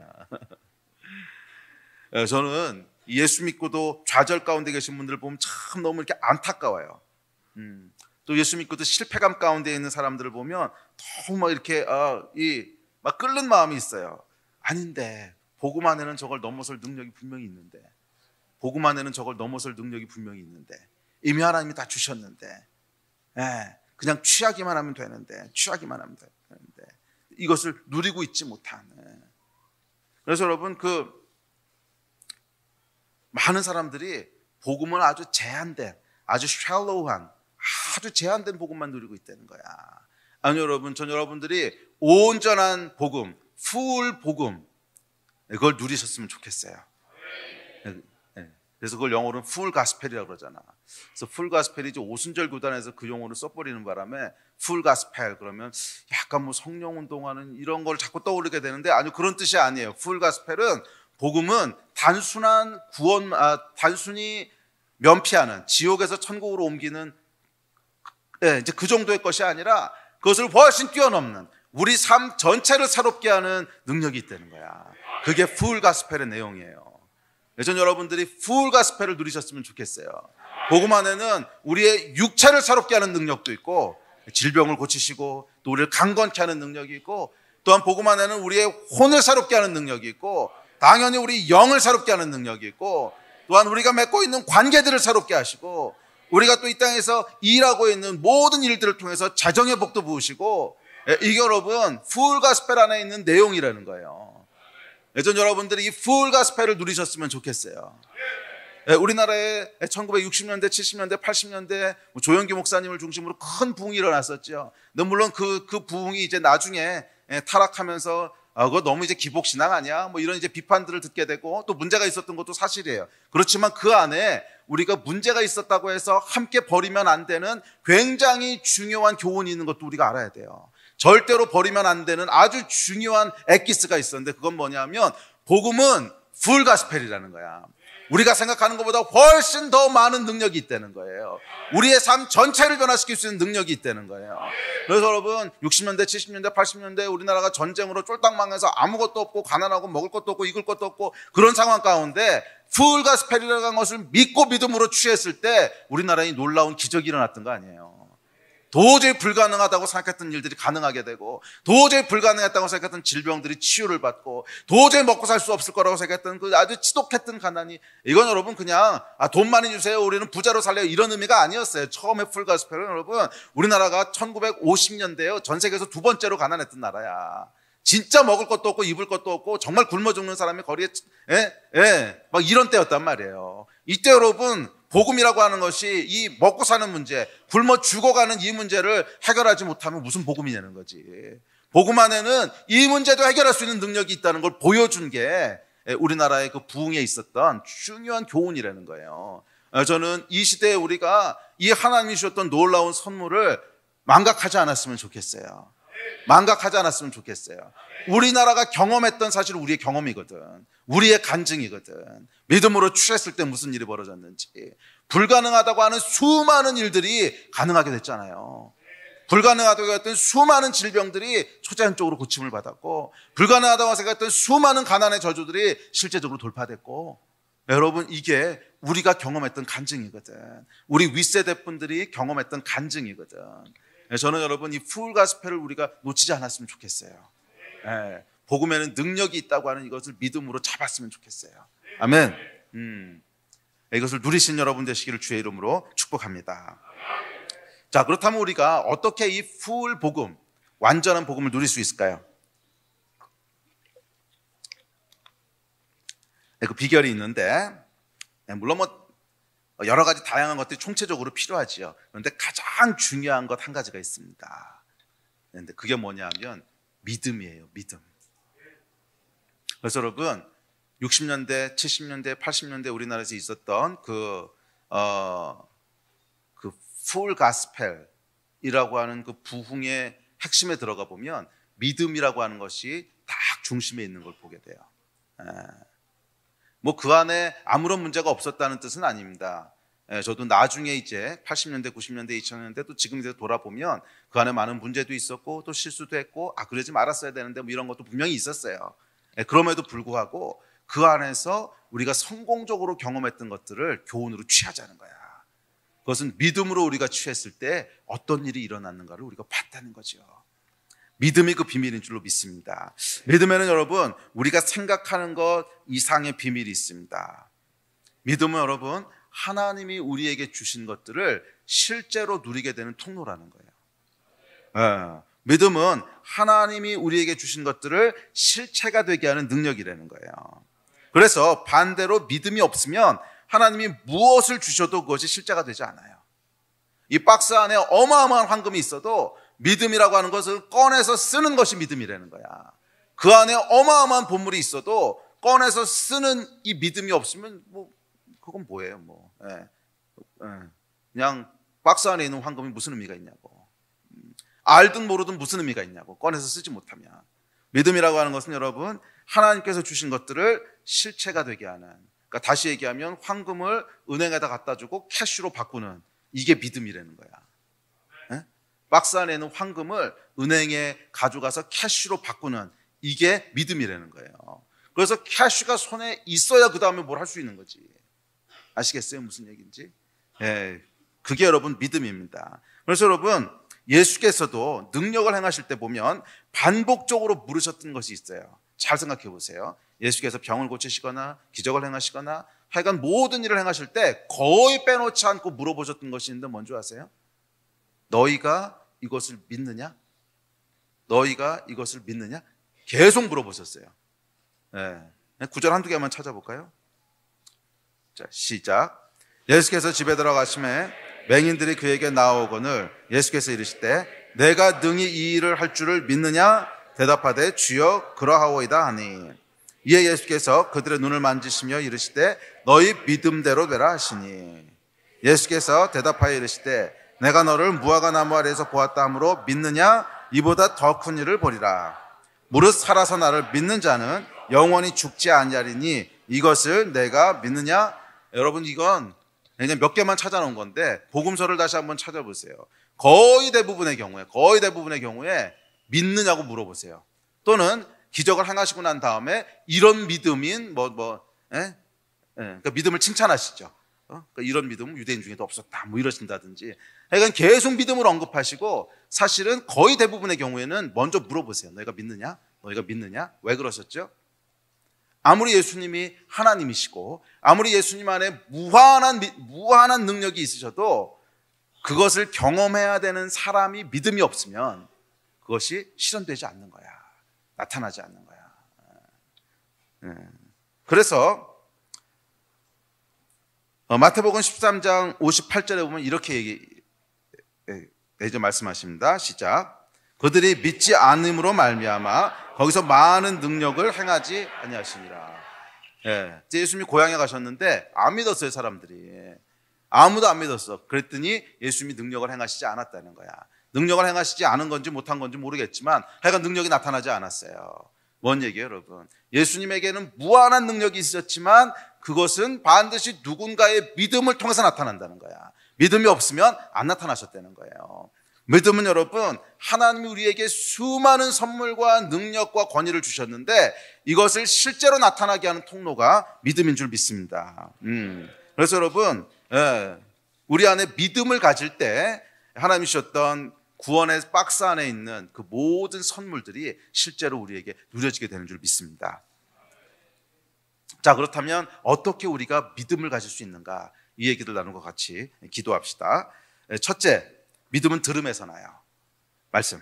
저는 예수 믿고도 좌절 가운데 계신 분들 보면 참 너무 이렇게 안타까워요. 음, 또 예수 믿고도 실패감 가운데 있는 사람들을 보면 너무 막 이렇게 아, 이, 막 끓는 마음이 있어요. 아닌데 복음 안에는 저걸 넘어설 능력이 분명히 있는데, 복음 안에는 저걸 넘어설 능력이 분명히 있는데, 이미 하나님이 다 주셨는데, 예, 그냥 취하기만 하면 되는데, 취하기만 하면 되는데 이것을 누리고 있지 못하는. 그래서 여러분 그 많은 사람들이 복음은 아주 제한된, 아주 shallow한, 아주 제한된 복음만 누리고 있다는 거야. 아니 여러분, 전 여러분들이 온전한 복음, full 복음, 그걸 누리셨으면 좋겠어요. 그래서 그걸 영어로는 풀 가스펠이라고 그러잖아. 그래서 풀 가스펠이 이제 오순절 교단에서 그 용어를 써버리는 바람에 풀 가스펠 그러면 약간 뭐 성령 운동하는 이런 걸 자꾸 떠오르게 되는데, 아니요, 그런 뜻이 아니에요. 풀 가스펠은, 복음은 단순한 구원, 아, 단순히 면피하는, 지옥에서 천국으로 옮기는, 예, 이제 그 정도의 것이 아니라 그것을 훨씬 뛰어넘는 우리 삶 전체를 새롭게 하는 능력이 있다는 거야. 그게 풀 가스펠의 내용이에요. 전 여러분들이 풀 가스펠을 누리셨으면 좋겠어요. 복음 안에는 우리의 육체를 새롭게 하는 능력도 있고, 질병을 고치시고 또 우리를 강건케 하는 능력이 있고, 또한 복음 안에는 우리의 혼을 새롭게 하는 능력이 있고, 당연히 우리 영을 새롭게 하는 능력이 있고, 또한 우리가 맺고 있는 관계들을 새롭게 하시고, 우리가 또 이 땅에서 일하고 있는 모든 일들을 통해서 재정의 복도 부으시고, 이게 여러분 풀 가스펠 안에 있는 내용이라는 거예요. 예전 여러분들이 이 풀 가스펠을 누리셨으면 좋겠어요. 우리나라에 천구백육십 년대, 칠십 년대, 팔십 년대 조영기 목사님을 중심으로 큰 부흥이 일어났었죠. 물론 그, 그 부흥이 이제 나중에 타락하면서 아, 그거 너무 이제 기복신앙 아니야? 뭐 이런 이제 비판들을 듣게 되고, 또 문제가 있었던 것도 사실이에요. 그렇지만 그 안에 우리가 문제가 있었다고 해서 함께 버리면 안 되는 굉장히 중요한 교훈이 있는 것도 우리가 알아야 돼요. 절대로 버리면 안 되는 아주 중요한 엑기스가 있었는데, 그건 뭐냐면 복음은 풀 가스펠이라는 거야. 우리가 생각하는 것보다 훨씬 더 많은 능력이 있다는 거예요. 우리의 삶 전체를 변화시킬 수 있는 능력이 있다는 거예요. 그래서 여러분 육십 년대, 칠십 년대, 팔십 년대 우리나라가 전쟁으로 쫄딱 망해서 아무것도 없고 가난하고 먹을 것도 없고 입을 것도 없고 그런 상황 가운데 풀 가스펠이라는 것을 믿고 믿음으로 취했을 때 우리나라에 놀라운 기적이 일어났던 거 아니에요. 도저히 불가능하다고 생각했던 일들이 가능하게 되고, 도저히 불가능했다고 생각했던 질병들이 치유를 받고, 도저히 먹고 살 수 없을 거라고 생각했던 그 아주 지독했던 가난이, 이건 여러분 그냥 아, 돈 많이 주세요, 우리는 부자로 살래요, 이런 의미가 아니었어요. 처음에 풀 가스펠은 여러분 우리나라가 천구백오십 년대요 전 세계에서 두 번째로 가난했던 나라야. 진짜 먹을 것도 없고 입을 것도 없고 정말 굶어 죽는 사람이 거리에 예? 예, 막 이런 때였단 말이에요. 이때 여러분 복음이라고 하는 것이 이 먹고 사는 문제, 굶어 죽어가는 이 문제를 해결하지 못하면 무슨 복음이냐는 거지. 복음 안에는 이 문제도 해결할 수 있는 능력이 있다는 걸 보여준 게 우리나라의 그 부흥에 있었던 중요한 교훈이라는 거예요. 저는 이 시대에 우리가 이 하나님이 주셨던 놀라운 선물을 망각하지 않았으면 좋겠어요. 망각하지 않았으면 좋겠어요. 우리나라가 경험했던 사실 우리의 경험이거든. 우리의 간증이거든. 믿음으로 취했을 때 무슨 일이 벌어졌는지. 불가능하다고 하는 수많은 일들이 가능하게 됐잖아요. 불가능하다고 했던 수많은 질병들이 초자연적으로 고침을 받았고, 불가능하다고 생각했던 수많은 가난의 저주들이 실제적으로 돌파됐고, 여러분, 이게 우리가 경험했던 간증이거든. 우리 윗세대 분들이 경험했던 간증이거든. 저는 여러분 이 풀 가스펠을 우리가 놓치지 않았으면 좋겠어요. 예, 복음에는 능력이 있다고 하는 이것을 믿음으로 잡았으면 좋겠어요. 아멘. 음, 이것을 누리신 여러분 되시기를 주의 이름으로 축복합니다. 자, 그렇다면 우리가 어떻게 이 풀 복음, 완전한 복음을 누릴 수 있을까요? 그 비결이 있는데, 물론 뭐 여러 가지 다양한 것들이 총체적으로 필요하지요. 그런데 가장 중요한 것 한 가지가 있습니다. 그런데 그게 뭐냐면 믿음이에요. 믿음. 그래서 여러분 육십 년대, 칠십 년대, 팔십 년대 우리나라에서 있었던 그 어, 그 풀 가스펠이라고 하는 그 부흥의 핵심에 들어가 보면 믿음이라고 하는 것이 딱 중심에 있는 걸 보게 돼요. 뭐 그 안에 아무런 문제가 없었다는 뜻은 아닙니다. 저도 나중에 이제 팔십 년대, 구십 년대, 이천 년대 또 지금 이제 돌아보면 그 안에 많은 문제도 있었고 또 실수도 했고, 아 그러지 말았어야 되는데 뭐 이런 것도 분명히 있었어요. 그럼에도 불구하고 그 안에서 우리가 성공적으로 경험했던 것들을 교훈으로 취하자는 거야. 그것은 믿음으로 우리가 취했을 때 어떤 일이 일어났는가를 우리가 봤다는 거죠. 믿음이 그 비밀인 줄로 믿습니다. 믿음에는 여러분 우리가 생각하는 것 이상의 비밀이 있습니다. 믿음은 여러분 하나님이 우리에게 주신 것들을 실제로 누리게 되는 통로라는 거예요. 네. 믿음은 하나님이 우리에게 주신 것들을 실체가 되게 하는 능력이라는 거예요. 그래서 반대로 믿음이 없으면 하나님이 무엇을 주셔도 그것이 실제가 되지 않아요. 이 박스 안에 어마어마한 황금이 있어도 믿음이라고 하는 것을 꺼내서 쓰는 것이 믿음이라는 거야. 그 안에 어마어마한 보물이 있어도 꺼내서 쓰는 이 믿음이 없으면 뭐 그건 뭐예요? 뭐 예. 예. 그냥 박스 안에 있는 황금이 무슨 의미가 있냐고. 알든 모르든 무슨 의미가 있냐고. 꺼내서 쓰지 못하면. 믿음이라고 하는 것은 여러분 하나님께서 주신 것들을 실체가 되게 하는, 그러니까 다시 얘기하면 황금을 은행에다 갖다 주고 캐시로 바꾸는, 이게 믿음이라는 거야. 예? 박스 안에 있는 황금을 은행에 가져가서 캐시로 바꾸는, 이게 믿음이라는 거예요. 그래서 캐시가 손에 있어야 그 다음에 뭘 할 수 있는 거지. 아시겠어요? 무슨 얘기인지? 예, 그게 여러분 믿음입니다. 그래서 여러분 예수께서도 능력을 행하실 때 보면 반복적으로 물으셨던 것이 있어요. 잘 생각해 보세요. 예수께서 병을 고치시거나 기적을 행하시거나 하여간 모든 일을 행하실 때 거의 빼놓지 않고 물어보셨던 것이 있는데 뭔지 아세요? 너희가 이것을 믿느냐? 너희가 이것을 믿느냐? 계속 물어보셨어요. 예. 구절 한두 개만 찾아볼까요? 자, 시작. 예수께서 집에 들어가심에 맹인들이 그에게 나오거늘 예수께서 이르시되 내가 능히 이 일을 할 줄을 믿느냐? 대답하되 주여 그러하오이다 하니, 이에 예수께서 그들의 눈을 만지시며 이르시되 너희 믿음대로 되라 하시니, 예수께서 대답하여 이르시되 내가 너를 무화과 나무 아래에서 보았다 하므로 믿느냐? 이보다 더 큰 일을 보리라. 무릇 살아서 나를 믿는 자는 영원히 죽지 아니하리니 이것을 내가 믿느냐? 여러분 이건 그냥 몇 개만 찾아놓은 건데 복음서를 다시 한번 찾아보세요. 거의 대부분의 경우에 거의 대부분의 경우에 믿느냐고 물어보세요. 또는 기적을 행하시고 난 다음에 이런 믿음인 뭐 뭐 예? 예, 그러니까 믿음을 칭찬하시죠. 어? 그러니까 이런 믿음은 유대인 중에도 없었다 뭐 이러신다든지, 그러니까 계속 믿음을 언급하시고 사실은 거의 대부분의 경우에는 먼저 물어보세요. 너희가 믿느냐? 너희가 믿느냐? 왜 그러셨죠? 아무리 예수님이 하나님이시고 아무리 예수님 안에 무한한 무한한 능력이 있으셔도 그것을 경험해야 되는 사람이 믿음이 없으면 그것이 실현되지 않는 거야. 나타나지 않는 거야. 그래서 마태복음 십삼 장 오십팔 절에 보면 이렇게 얘기, 이제 말씀하십니다. 시작. 그들이 믿지 않음으로 말미암아 거기서 많은 능력을 행하지 아니하시니라. 예, 예수님이 고향에 가셨는데 안 믿었어요, 사람들이. 아무도 안 믿었어. 그랬더니 예수님이 능력을 행하시지 않았다는 거야. 능력을 행하시지 않은 건지 못한 건지 모르겠지만 하여간 능력이 나타나지 않았어요. 뭔 얘기예요, 여러분? 예수님에게는 무한한 능력이 있었지만 그것은 반드시 누군가의 믿음을 통해서 나타난다는 거야. 믿음이 없으면 안 나타나셨다는 거예요. 믿음은 여러분, 하나님이 우리에게 수많은 선물과 능력과 권위를 주셨는데 이것을 실제로 나타나게 하는 통로가 믿음인 줄 믿습니다. 음. 그래서 여러분, 예, 우리 안에 믿음을 가질 때 하나님이 주셨던 구원의 박스 안에 있는 그 모든 선물들이 실제로 우리에게 누려지게 되는 줄 믿습니다. 자, 그렇다면 어떻게 우리가 믿음을 가질 수 있는가? 이 얘기들 나누고 같이 기도합시다. 첫째, 믿음은 들음에서 나요. 말씀.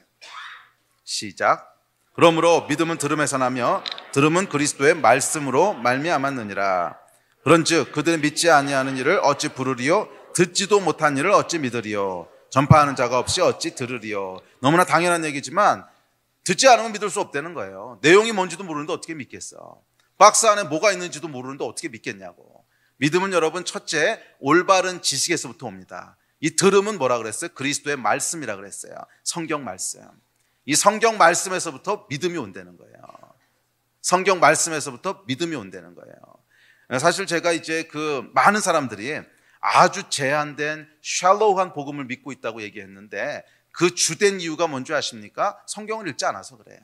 시작. 그러므로 믿음은 들음에서 나며 들음은 그리스도의 말씀으로 말미암았느니라. 그런즉 그들은 믿지 아니하는 일을 어찌 부르리요? 듣지도 못한 일을 어찌 믿으리요? 전파하는 자가 없이 어찌 들으리요? 너무나 당연한 얘기지만 듣지 않으면 믿을 수 없다는 거예요. 내용이 뭔지도 모르는데 어떻게 믿겠어? 박스 안에 뭐가 있는지도 모르는데 어떻게 믿겠냐고. 믿음은 여러분 첫째 올바른 지식에서부터 옵니다. 이 들음은 뭐라 그랬어요? 그리스도의 말씀이라 그랬어요. 성경 말씀. 이 성경 말씀에서부터 믿음이 온다는 거예요. 성경 말씀에서부터 믿음이 온다는 거예요. 사실 제가 이제 그 많은 사람들이 아주 제한된 샬로우한 복음을 믿고 있다고 얘기했는데 그 주된 이유가 뭔지 아십니까? 성경을 읽지 않아서 그래.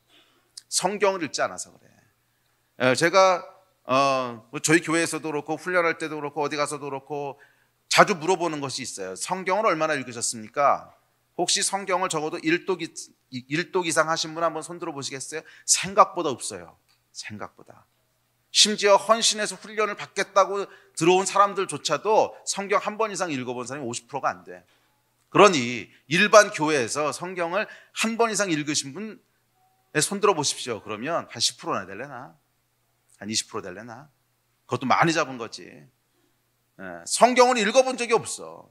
성경을 읽지 않아서 그래. 제가 어, 저희 교회에서도 그렇고 훈련할 때도 그렇고 어디 가서도 그렇고 자주 물어보는 것이 있어요. 성경을 얼마나 읽으셨습니까? 혹시 성경을 적어도 일독, 일독 이상 하신 분 한번 손 들어 보시겠어요? 생각보다 없어요. 생각보다. 심지어 헌신해서 훈련을 받겠다고 들어온 사람들조차도 성경 한 번 이상 읽어본 사람이 오십 퍼센트가 안 돼. 그러니 일반 교회에서 성경을 한 번 이상 읽으신 분 손 들어 보십시오. 그러면 한 십 퍼센트나 될래나? 한 이십 퍼센트 될래나? 그것도 많이 잡은 거지. 성경을 읽어본 적이 없어.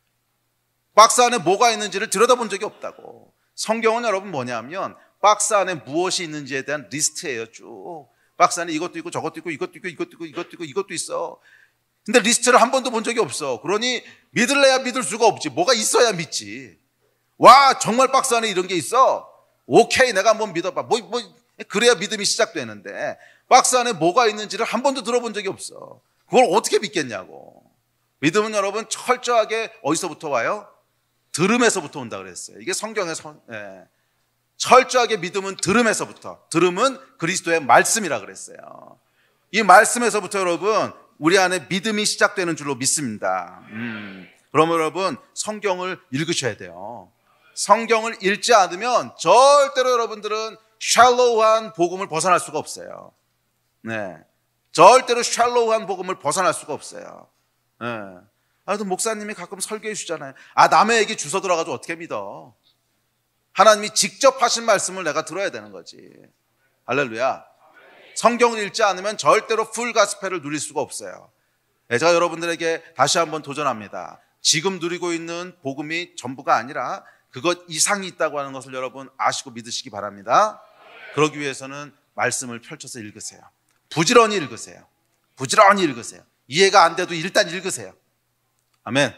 박스 안에 뭐가 있는지를 들여다본 적이 없다고. 성경은 여러분 뭐냐면 박스 안에 무엇이 있는지에 대한 리스트예요. 쭉 박스 안에 이것도 있고 저것도 있고 이것도 있고 이것도 있고 이것도 있고 이것도 있어. 근데 리스트를 한 번도 본 적이 없어. 그러니 믿을래야 믿을 수가 없지. 뭐가 있어야 믿지. 와, 정말 박스 안에 이런 게 있어? 오케이, 내가 한번 믿어봐. 뭐, 뭐 그래야 믿음이 시작되는데 박스 안에 뭐가 있는지를 한 번도 들어본 적이 없어. 그걸 어떻게 믿겠냐고. 믿음은 여러분 철저하게 어디서부터 와요? 들음에서부터 온다 그랬어요. 이게 성경의 선, 예. 철저하게 믿음은 들음에서부터. 들음은 그리스도의 말씀이라 그랬어요. 이 말씀에서부터 여러분 우리 안에 믿음이 시작되는 줄로 믿습니다. 음. 그러면 여러분 성경을 읽으셔야 돼요. 성경을 읽지 않으면 절대로 여러분들은 샬로우한 복음을 벗어날 수가 없어요. 네, 절대로 샬로우한 복음을 벗어날 수가 없어요. 네. 아, 또 목사님이 가끔 설교해 주잖아요. 아, 남의 얘기 주워 들어가지고 어떻게 믿어? 하나님이 직접 하신 말씀을 내가 들어야 되는 거지. 할렐루야. 성경을 읽지 않으면 절대로 풀 가스펠을 누릴 수가 없어요. 네, 제가 여러분들에게 다시 한번 도전합니다. 지금 누리고 있는 복음이 전부가 아니라 그것 이상이 있다고 하는 것을 여러분 아시고 믿으시기 바랍니다. 그러기 위해서는 말씀을 펼쳐서 읽으세요. 부지런히 읽으세요. 부지런히 읽으세요. 이해가 안 돼도 일단 읽으세요. 아멘.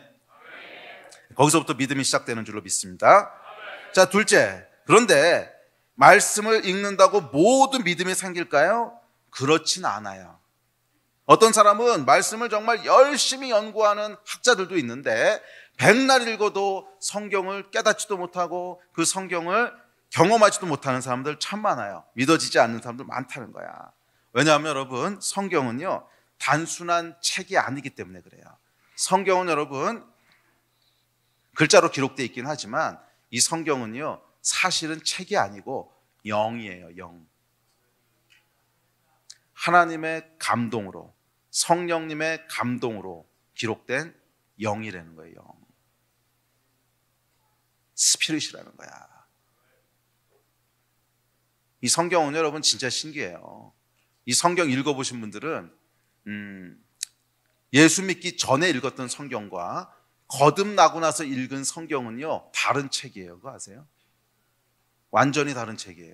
거기서부터 믿음이 시작되는 줄로 믿습니다. 자, 둘째. 그런데 말씀을 읽는다고 모든 믿음이 생길까요? 그렇진 않아요. 어떤 사람은 말씀을 정말 열심히 연구하는 학자들도 있는데 백날 읽어도 성경을 깨닫지도 못하고 그 성경을 경험하지도 못하는 사람들 참 많아요. 믿어지지 않는 사람들 많다는 거야. 왜냐하면 여러분 성경은요 단순한 책이 아니기 때문에 그래요. 성경은 여러분 글자로 기록되어 있긴 하지만 이 성경은요 사실은 책이 아니고 영이에요. 영. 하나님의 감동으로 성령님의 감동으로 기록된 영이라는 거예요. 영. 스피릿이라는 거야. 이 성경은 여러분 진짜 신기해요. 이 성경 읽어보신 분들은 음, 예수 믿기 전에 읽었던 성경과 거듭나고 나서 읽은 성경은요 다른 책이에요. 그거 아세요? 완전히 다른 책이에요.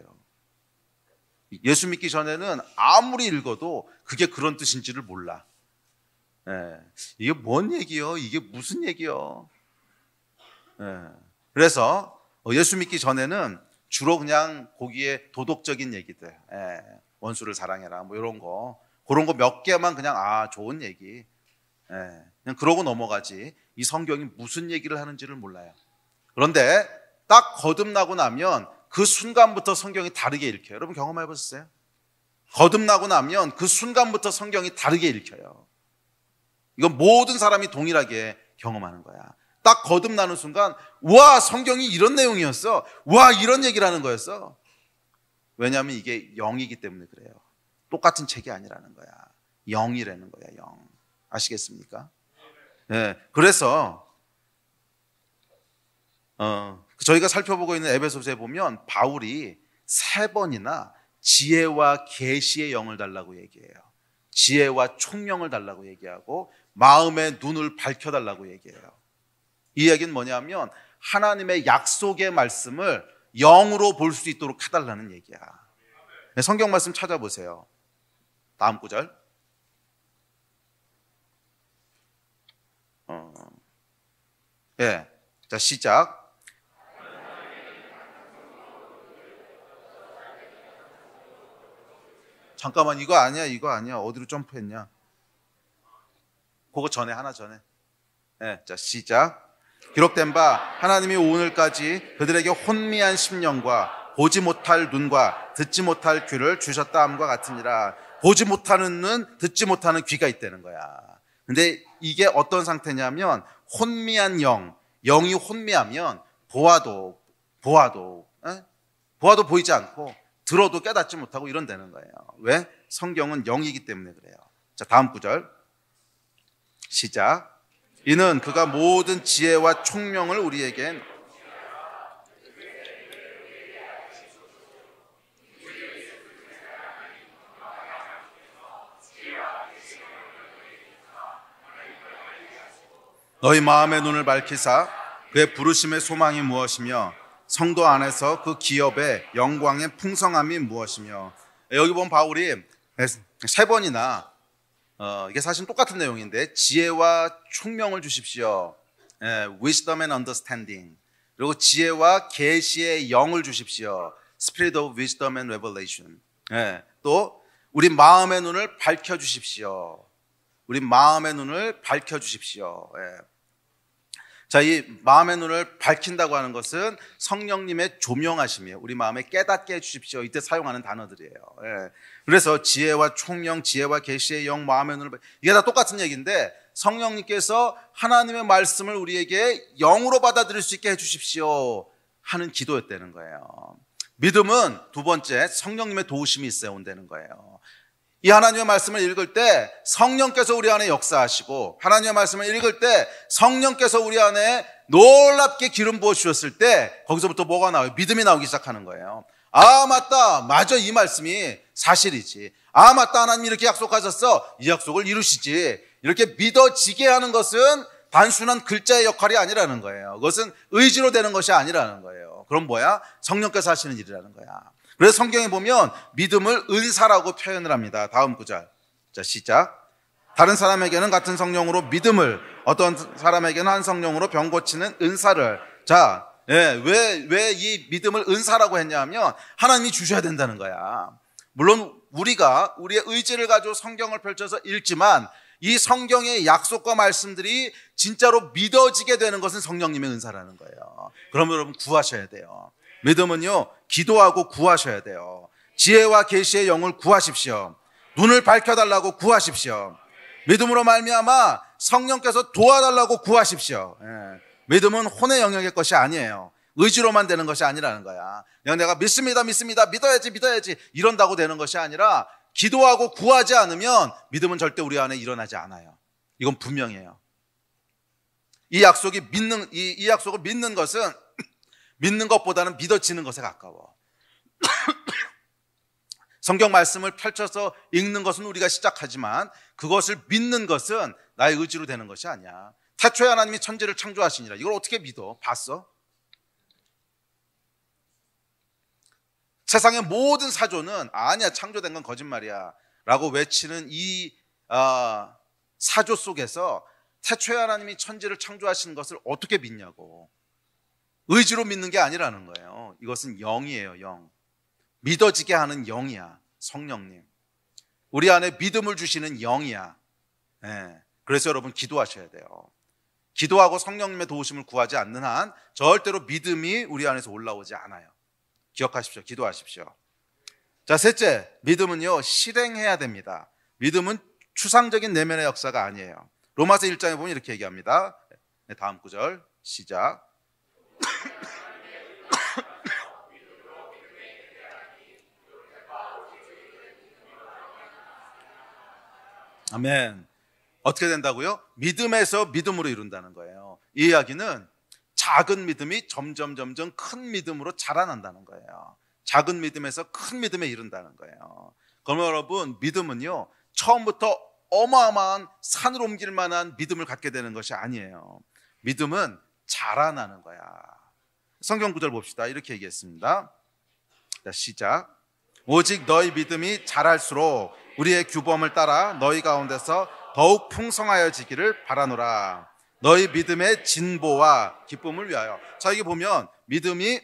예수 믿기 전에는 아무리 읽어도 그게 그런 뜻인지를 몰라. 예. 이게 뭔 얘기요? 이게 무슨 얘기요? 예. 그래서 예수 믿기 전에는 주로 그냥 거기에 도덕적인 얘기들, 예. 원수를 사랑해라, 뭐 이런 거, 그런 거 몇 개만 그냥 아 좋은 얘기, 예. 그냥 그러고 넘어가지. 이 성경이 무슨 얘기를 하는지를 몰라요. 그런데 딱 거듭나고 나면 그 순간부터 성경이 다르게 읽혀요. 여러분 경험해 보셨어요? 거듭나고 나면 그 순간부터 성경이 다르게 읽혀요. 이건 모든 사람이 동일하게 경험하는 거야. 딱 거듭나는 순간, 와, 성경이 이런 내용이었어. 와, 이런 얘기를 하는 거였어. 왜냐하면 이게 영이기 때문에 그래요. 똑같은 책이 아니라는 거야. 영이라는 거야, 영. 아시겠습니까? 네, 그래서 어, 저희가 살펴보고 있는 에베소서에 보면 바울이 세 번이나 지혜와 계시의 영을 달라고 얘기해요. 지혜와 총명을 달라고 얘기하고 마음의 눈을 밝혀달라고 얘기해요. 이 얘기는 뭐냐면 하나님의 약속의 말씀을 영으로 볼 수 있도록 해달라는 얘기야. 성경 말씀 찾아보세요. 다음 구절. 어, 예, 자 시작. 잠깐만, 이거 아니야, 이거 아니야. 어디로 점프했냐? 그거 전에, 하나 전에. 네, 자 시작. 기록된 바 하나님이 오늘까지 그들에게 혼미한 심령과 보지 못할 눈과 듣지 못할 귀를 주셨다 함과 같으니라. 보지 못하는 눈, 듣지 못하는 귀가 있다는 거야. 근데 이게 어떤 상태냐면 혼미한 영, 영이 혼미하면 보아도 보아도 에? 보아도 보이지 않고 들어도 깨닫지 못하고 이런다는 거예요. 왜? 성경은 영이기 때문에 그래요. 자, 다음 구절 시작. 이는 그가 모든 지혜와 총명을 우리에겐 너희 마음의 눈을 밝히사 그의 부르심의 소망이 무엇이며 성도 안에서 그 기업의 영광의 풍성함이 무엇이며. 여기 보면 바울이 세 번이나 어, 이게 사실 똑같은 내용인데 지혜와 총명을 주십시오. 예, wisdom and understanding. 그리고 지혜와 계시의 영을 주십시오. Spirit of wisdom and revelation. 예, 또 우리 마음의 눈을 밝혀 주십시오. 우리 마음의 눈을 밝혀 주십시오. 예. 자, 이 마음의 눈을 밝힌다고 하는 것은 성령님의 조명하심이에요. 우리 마음에 깨닫게 해주십시오. 이때 사용하는 단어들이에요. 예. 그래서 지혜와 총명, 지혜와 계시의 영, 마음의 눈을, 이게 다 똑같은 얘기인데 성령님께서 하나님의 말씀을 우리에게 영으로 받아들일 수 있게 해주십시오 하는 기도였다는 거예요. 믿음은 두 번째, 성령님의 도우심이 있어야 온다는 거예요. 이 하나님의 말씀을 읽을 때 성령께서 우리 안에 역사하시고, 하나님의 말씀을 읽을 때 성령께서 우리 안에 놀랍게 기름 부어 주셨을 때 거기서부터 뭐가 나와요? 믿음이 나오기 시작하는 거예요. 아, 맞다, 맞아, 이 말씀이 사실이지. 아, 맞다, 하나님이 이렇게 약속하셨어, 이 약속을 이루시지. 이렇게 믿어지게 하는 것은 단순한 글자의 역할이 아니라는 거예요. 그것은 의지로 되는 것이 아니라는 거예요. 그럼 뭐야? 성령께서 하시는 일이라는 거야. 그래서 성경에 보면 믿음을 은사라고 표현을 합니다. 다음 구절. 자, 시작. 다른 사람에게는 같은 성령으로 믿음을, 어떤 사람에게는 한 성령으로 병 고치는 은사를. 자, 예, 왜, 왜 이 믿음을 은사라고 했냐면 하나님이 주셔야 된다는 거야. 물론 우리가 우리의 의지를 가지고 성경을 펼쳐서 읽지만 이 성경의 약속과 말씀들이 진짜로 믿어지게 되는 것은 성령님의 은사라는 거예요. 그럼 여러분 구하셔야 돼요. 믿음은요, 기도하고 구하셔야 돼요. 지혜와 계시의 영을 구하십시오. 눈을 밝혀달라고 구하십시오. 믿음으로 말미암아 성령께서 도와달라고 구하십시오. 예. 믿음은 혼의 영역의 것이 아니에요. 의지로만 되는 것이 아니라는 거야. 그냥 내가 믿습니다, 믿습니다, 믿어야지, 믿어야지 이런다고 되는 것이 아니라 기도하고 구하지 않으면 믿음은 절대 우리 안에 일어나지 않아요. 이건 분명해요. 이 약속이 믿는, 이, 이 약속을 믿는 것은 믿는 것보다는 믿어지는 것에 가까워. 성경 말씀을 펼쳐서 읽는 것은 우리가 시작하지만 그것을 믿는 것은 나의 의지로 되는 것이 아니야. 태초에 하나님이 천지를 창조하시니라. 이걸 어떻게 믿어? 봤어? 세상의 모든 사조는 아니야, 창조된 건 거짓말이야 라고 외치는 이, 아, 사조 속에서 태초에 하나님이 천지를 창조하시는 것을 어떻게 믿냐고. 의지로 믿는 게 아니라는 거예요. 이것은 영이에요. 영. 믿어지게 하는 영이야. 성령님. 우리 안에 믿음을 주시는 영이야. 네. 그래서 여러분 기도하셔야 돼요. 기도하고 성령님의 도우심을 구하지 않는 한 절대로 믿음이 우리 안에서 올라오지 않아요. 기억하십시오. 기도하십시오. 자, 셋째, 믿음은요 실행해야 됩니다. 믿음은 추상적인 내면의 역사가 아니에요. 로마서 일 장에 보면 이렇게 얘기합니다. 네, 다음 구절 시작. 아멘. 어떻게 된다고요? 믿음에서 믿음으로 이룬다는 거예요. 이 이야기는 작은 믿음이 점점 점점 큰 믿음으로 자라난다는 거예요. 작은 믿음에서 큰 믿음에 이른다는 거예요. 그러면 여러분, 믿음은요 처음부터 어마어마한 산을 옮길 만한 믿음을 갖게 되는 것이 아니에요. 믿음은 자라나는 거야. 성경 구절 봅시다. 이렇게 얘기했습니다. 자, 시작. 오직 너희 믿음이 자랄수록 우리의 규범을 따라 너희 가운데서 더욱 풍성하여지기를 바라노라. 너희 믿음의 진보와 기쁨을 위하여. 자, 이게 보면 믿음이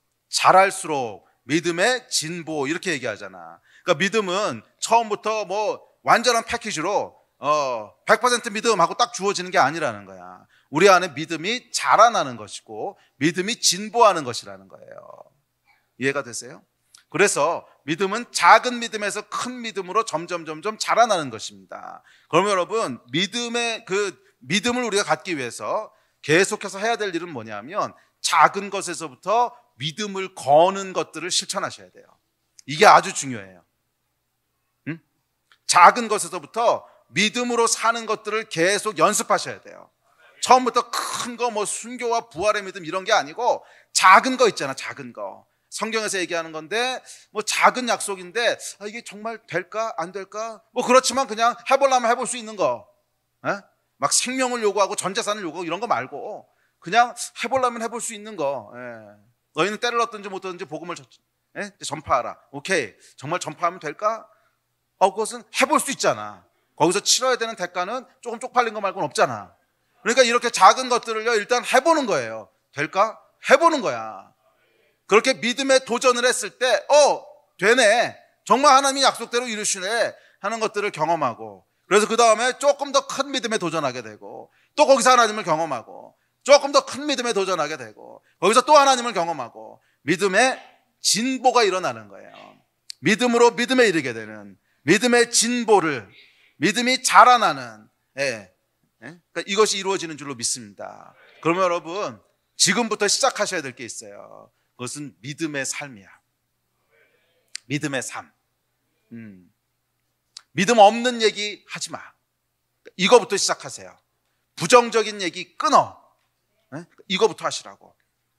자랄수록 믿음의 진보 이렇게 얘기하잖아. 그러니까 믿음은 처음부터 뭐 완전한 패키지로 어 백 퍼센트 믿음하고 딱 주어지는 게 아니라는 거야. 우리 안에 믿음이 자라나는 것이고 믿음이 진보하는 것이라는 거예요. 이해가 되세요? 그래서 믿음은 작은 믿음에서 큰 믿음으로 점점 점점 자라나는 것입니다. 그러면 여러분, 믿음의 그 믿음을 우리가 갖기 위해서 계속해서 해야 될 일은 뭐냐면 작은 것에서부터 믿음을 거는 것들을 실천하셔야 돼요. 이게 아주 중요해요. 응? 작은 것에서부터 믿음으로 사는 것들을 계속 연습하셔야 돼요. 처음부터 큰 거 뭐 순교와 부활의 믿음 이런 게 아니고 작은 거 있잖아. 작은 거. 성경에서 얘기하는 건데 뭐 작은 약속인데 아, 이게 정말 될까 안 될까? 뭐 그렇지만 그냥 해보려면 해볼 수 있는 거. 에? 막 생명을 요구하고 전 재산을 요구하고 이런 거 말고 그냥 해보려면 해볼 수 있는 거. 에. 너희는 때를 얻든지 못 얻든지 복음을 에? 전파하라. 오케이. 정말 전파하면 될까? 어, 그것은 해볼 수 있잖아. 거기서 치러야 되는 대가는 조금 쪽팔린 거 말고는 없잖아. 그러니까 이렇게 작은 것들을요 일단 해보는 거예요. 될까? 해보는 거야. 그렇게 믿음에 도전을 했을 때 어 되네, 정말 하나님이 약속대로 이루시네 하는 것들을 경험하고, 그래서 그 다음에 조금 더 큰 믿음에 도전하게 되고, 또 거기서 하나님을 경험하고, 조금 더 큰 믿음에 도전하게 되고, 거기서 또 하나님을 경험하고, 믿음의 진보가 일어나는 거예요. 믿음으로 믿음에 이르게 되는 믿음의 진보를, 믿음이 자라나는, 예, 예? 그러니까 이것이 이루어지는 줄로 믿습니다. 그러면 여러분, 지금부터 시작하셔야 될 게 있어요. 그것은 믿음의 삶이야. 믿음의 삶. 음. 믿음 없는 얘기 하지 마. 이거부터 시작하세요. 부정적인 얘기 끊어. 네? 이거부터 하시라고.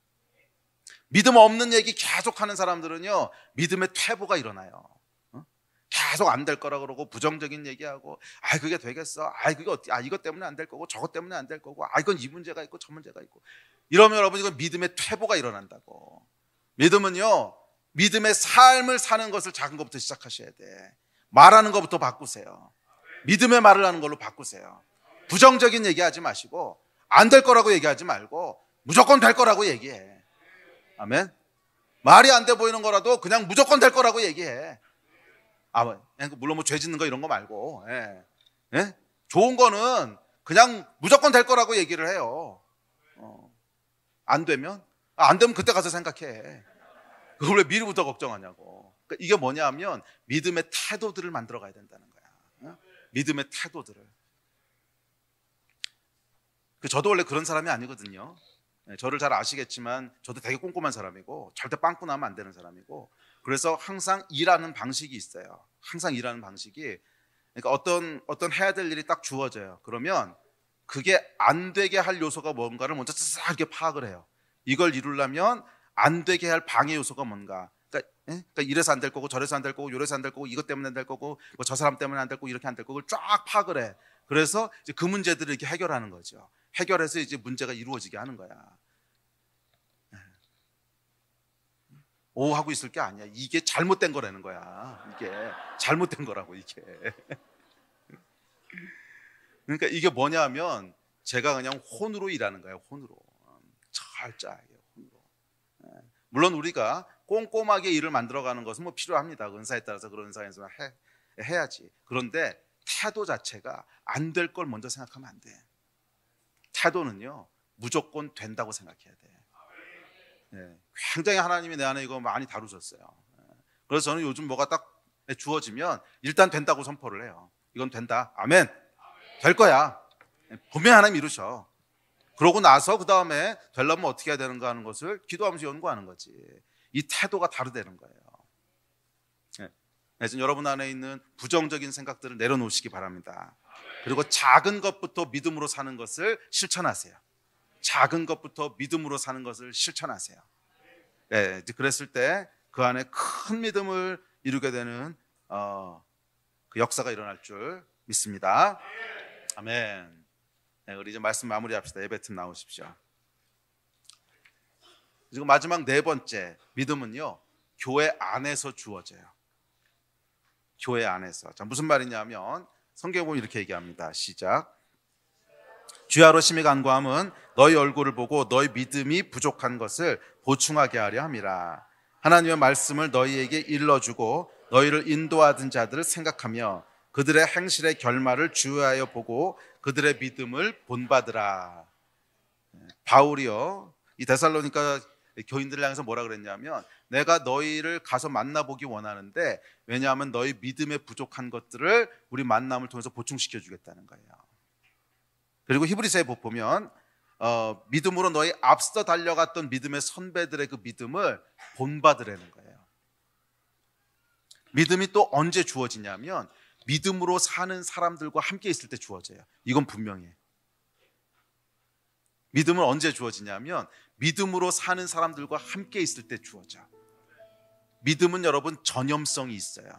믿음 없는 얘기 계속 하는 사람들은요, 믿음의 퇴보가 일어나요. 어? 계속 안 될 거라 그러고 부정적인 얘기하고, 아 그게 되겠어, 아 그게 어떻게, 아 이것 때문에 안 될 거고 저것 때문에 안 될 거고, 아 이건 이 문제가 있고 저 문제가 있고, 이러면 여러분 이건 믿음의 퇴보가 일어난다고. 믿음은요, 믿음의 삶을 사는 것을 작은 것부터 시작하셔야 돼. 말하는 것부터 바꾸세요. 믿음의 말을 하는 걸로 바꾸세요. 부정적인 얘기하지 마시고, 안 될 거라고 얘기하지 말고 무조건 될 거라고 얘기해. 아멘. 말이 안 돼 보이는 거라도 그냥 무조건 될 거라고 얘기해. 아, 물론 뭐 죄 짓는 거 이런 거 말고, 예. 예? 좋은 거는 그냥 무조건 될 거라고 얘기를 해요. 어. 안 되면 아, 안 되면 그때 가서 생각해. 그걸 왜 미리부터 걱정하냐고. 그러니까 이게 뭐냐 하면 믿음의 태도들을 만들어 가야 된다는 거야. 어? 믿음의 태도들을. 저도 원래 그런 사람이 아니거든요. 저를 잘 아시겠지만 저도 되게 꼼꼼한 사람이고 절대 빵꾸 나면 안 되는 사람이고, 그래서 항상 일하는 방식이 있어요. 항상 일하는 방식이, 그러니까 어떤 어떤 해야 될 일이 딱 주어져요. 그러면 그게 안 되게 할 요소가 뭔가를 먼저 싹 이렇게 파악을 해요. 이걸 이루려면 안 되게 할 방해 요소가 뭔가. 그러니까, 예? 그러니까 이래서 안 될 거고 저래서 안 될 거고 요래서 안 될 거고 이것 때문에 안 될 거고 뭐 저 사람 때문에 안 될 거고 이렇게 안 될 거고 쫙 파악을 해. 그래서 이제 그 문제들을 이렇게 해결하는 거죠. 해결해서 이제 문제가 이루어지게 하는 거야. 오 하고 있을 게 아니야. 이게 잘못된 거라는 거야. 이게 잘못된 거라고 이게. 그러니까 이게 뭐냐면 제가 그냥 혼으로 일하는 거예요. 혼으로. 철저하게 혼으로. 물론 우리가 꼼꼼하게 일을 만들어가는 것은 뭐 필요합니다. 은사에 따라서 그런 은사에서 해, 해야지. 그런데 태도 자체가 안 될 걸 먼저 생각하면 안 돼. 태도는요 무조건 된다고 생각해야 돼. 네, 굉장히 하나님이 내 안에 이거 많이 다루셨어요. 그래서 저는 요즘 뭐가 딱 주어지면 일단 된다고 선포를 해요. 이건 된다. 아멘. 될 거야. 분명히 하나님 이루셔. 그러고 나서 그 다음에 되려면 어떻게 해야 되는가 하는 것을 기도하면서 연구하는 거지. 이 태도가 다르다는 거예요. 네. 그래서 여러분 안에 있는 부정적인 생각들을 내려놓으시기 바랍니다. 그리고 작은 것부터 믿음으로 사는 것을 실천하세요. 작은 것부터 믿음으로 사는 것을 실천하세요. 네, 그랬을 때 그 안에 큰 믿음을 이루게 되는 어, 그 역사가 일어날 줄 믿습니다. 아멘. 네, 우리 이제 말씀 마무리합시다. 예배팀 나오십시오. 지금 마지막 네 번째 믿음은요 교회 안에서 주어져요. 교회 안에서. 자, 무슨 말이냐면 성경에 보면 이렇게 얘기합니다. 시작. 주야로 심히 간구함은 너희 얼굴을 보고 너희 믿음이 부족한 것을 보충하게 하려 함이라. 하나님의 말씀을 너희에게 일러주고 너희를 인도하던 자들을 생각하며 그들의 행실의 결말을 주의하여 보고 그들의 믿음을 본받으라. 바울이요 이 데살로니가 교인들을 향해서 뭐라 그랬냐면 내가 너희를 가서 만나보기 원하는데 왜냐하면 너희 믿음에 부족한 것들을 우리 만남을 통해서 보충시켜 주겠다는 거예요. 그리고 히브리서에 보면 어, 믿음으로 너희 앞서 달려갔던 믿음의 선배들의 그 믿음을 본받으라는 거예요. 믿음이 또 언제 주어지냐면 믿음으로 사는 사람들과 함께 있을 때 주어져요. 이건 분명해. 믿음은 언제 주어지냐면 믿음으로 사는 사람들과 함께 있을 때 주어져. 믿음은 여러분 전염성이 있어요.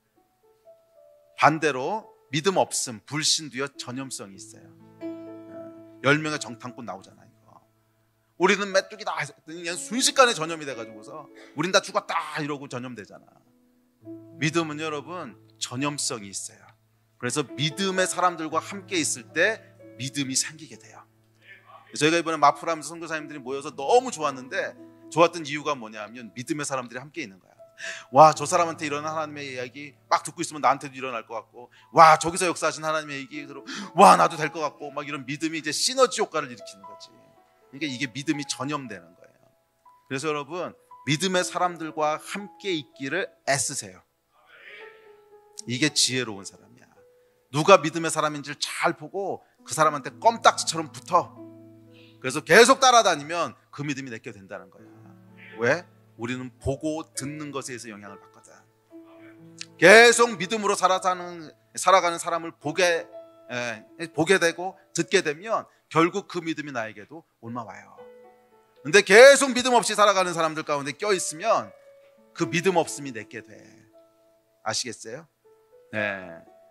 반대로 믿음 없음, 불신도요 전염성이 있어요. 열 명의 정탐꾼 나오잖아 이거. 우리는 메뚜기다 했더니 그냥 순식간에 전염이 돼가지고서 우린 다 죽었다 이러고 전염되잖아. 믿음은 여러분 전염성이 있어요. 그래서 믿음의 사람들과 함께 있을 때 믿음이 생기게 돼요. 저희가 이번에 마프라면서 선교사님들이 모여서 너무 좋았는데 좋았던 이유가 뭐냐면 믿음의 사람들이 함께 있는 거야. 와, 저 사람한테 일어난 하나님의 이야기 막 듣고 있으면 나한테도 일어날 것 같고, 와, 저기서 역사하신 하나님의 얘기 들어, 와, 나도 될 것 같고, 막 이런 믿음이 이제 시너지 효과를 일으키는 거지. 그러니까 이게 믿음이 전염되는 거예요. 그래서 여러분 믿음의 사람들과 함께 있기를 애쓰세요. 이게 지혜로운 사람이야. 누가 믿음의 사람인지를 잘 보고 그 사람한테 껌딱지처럼 붙어. 그래서 계속 따라다니면 그 믿음이 내게 된다는 거야. 왜? 우리는 보고 듣는 것에 의해서 영향을 받거든. 계속 믿음으로 살아가는, 살아가는 사람을 보게, 에, 보게 되고 듣게 되면 결국 그 믿음이 나에게도 옮아와요. 근데 계속 믿음 없이 살아가는 사람들 가운데 껴있으면 그 믿음 없음이 내게 돼. 아시겠어요? 네.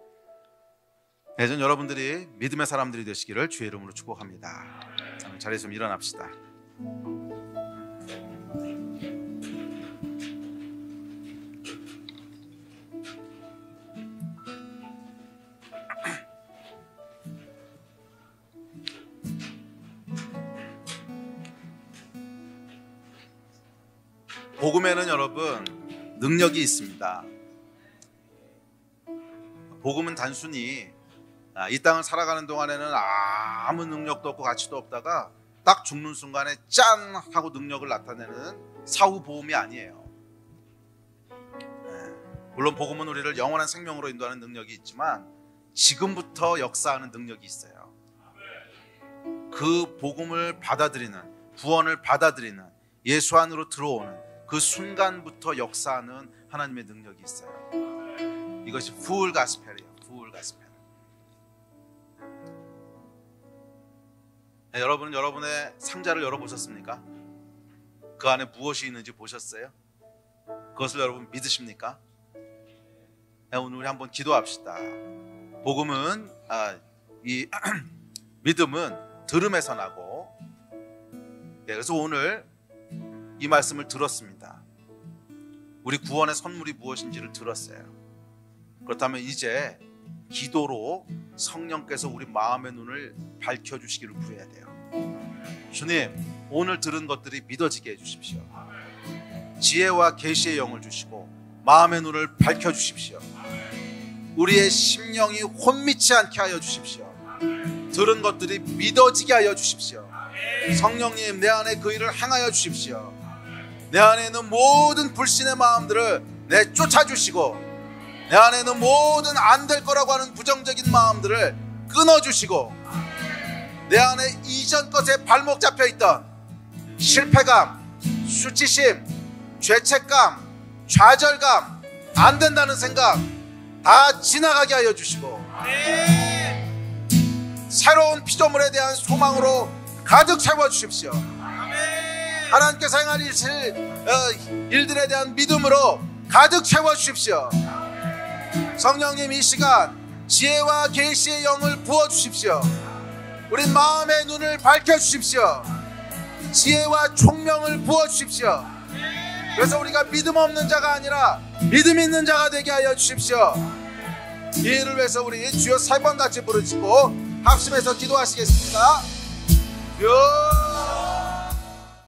예전 여러분들이 믿음의 사람들이 되시기를 주의 이름으로 축복합니다. 자리에서 좀 일어납시다. 복음에는 여러분 능력이 있습니다. 복음은 단순히 이 땅을 살아가는 동안에는 아무 능력도 없고 가치도 없다가 딱 죽는 순간에 짠 하고 능력을 나타내는 사후 보험이 아니에요. 물론 복음은 우리를 영원한 생명으로 인도하는 능력이 있지만 지금부터 역사하는 능력이 있어요. 그 복음을 받아들이는, 구원을 받아들이는, 예수 안으로 들어오는 그 순간부터 역사하는 하나님의 능력이 있어요. 이것이 풀 가스펠이에요. 풀 가스펠. 네, 여러분은 여러분의 상자를 열어보셨습니까? 그 안에 무엇이 있는지 보셨어요? 그것을 여러분 믿으십니까? 네, 오늘 우리 한번 기도합시다. 복음은 아, 이 믿음은 들음에서 나고, 네, 그래서 오늘 이 말씀을 들었습니다. 우리 구원의 선물이 무엇인지를 들었어요. 그렇다면 이제 기도로 성령께서 우리 마음의 눈을 밝혀주시기를 구해야 돼요. 주님, 오늘 들은 것들이 믿어지게 해주십시오. 지혜와 계시의 영을 주시고 마음의 눈을 밝혀주십시오. 우리의 심령이 혼미치 않게 하여 주십시오. 들은 것들이 믿어지게 하여 주십시오. 성령님, 내 안에 그 일을 행하여 주십시오. 내 안에 있는 모든 불신의 마음들을 내쫓아주시고, 내 안에 있는 모든 안 될 거라고 하는 부정적인 마음들을 끊어주시고, 내 안에 이전 것에 발목 잡혀있던 실패감, 수치심, 죄책감, 좌절감, 안 된다는 생각 다 지나가게 하여 주시고, 새로운 피조물에 대한 소망으로 가득 채워주십시오. 하나님께서 행하실 일들에 대한 믿음으로 가득 채워주십시오. 성령님, 이 시간 지혜와 계시의 영을 부어주십시오. 우리 마음의 눈을 밝혀주십시오. 지혜와 총명을 부어주십시오. 그래서 우리가 믿음 없는 자가 아니라 믿음 있는 자가 되게 하여 주십시오. 이 일을 위해서 우리 주여 세 번 같이 부르시고 합심해서 기도하시겠습니다. 주여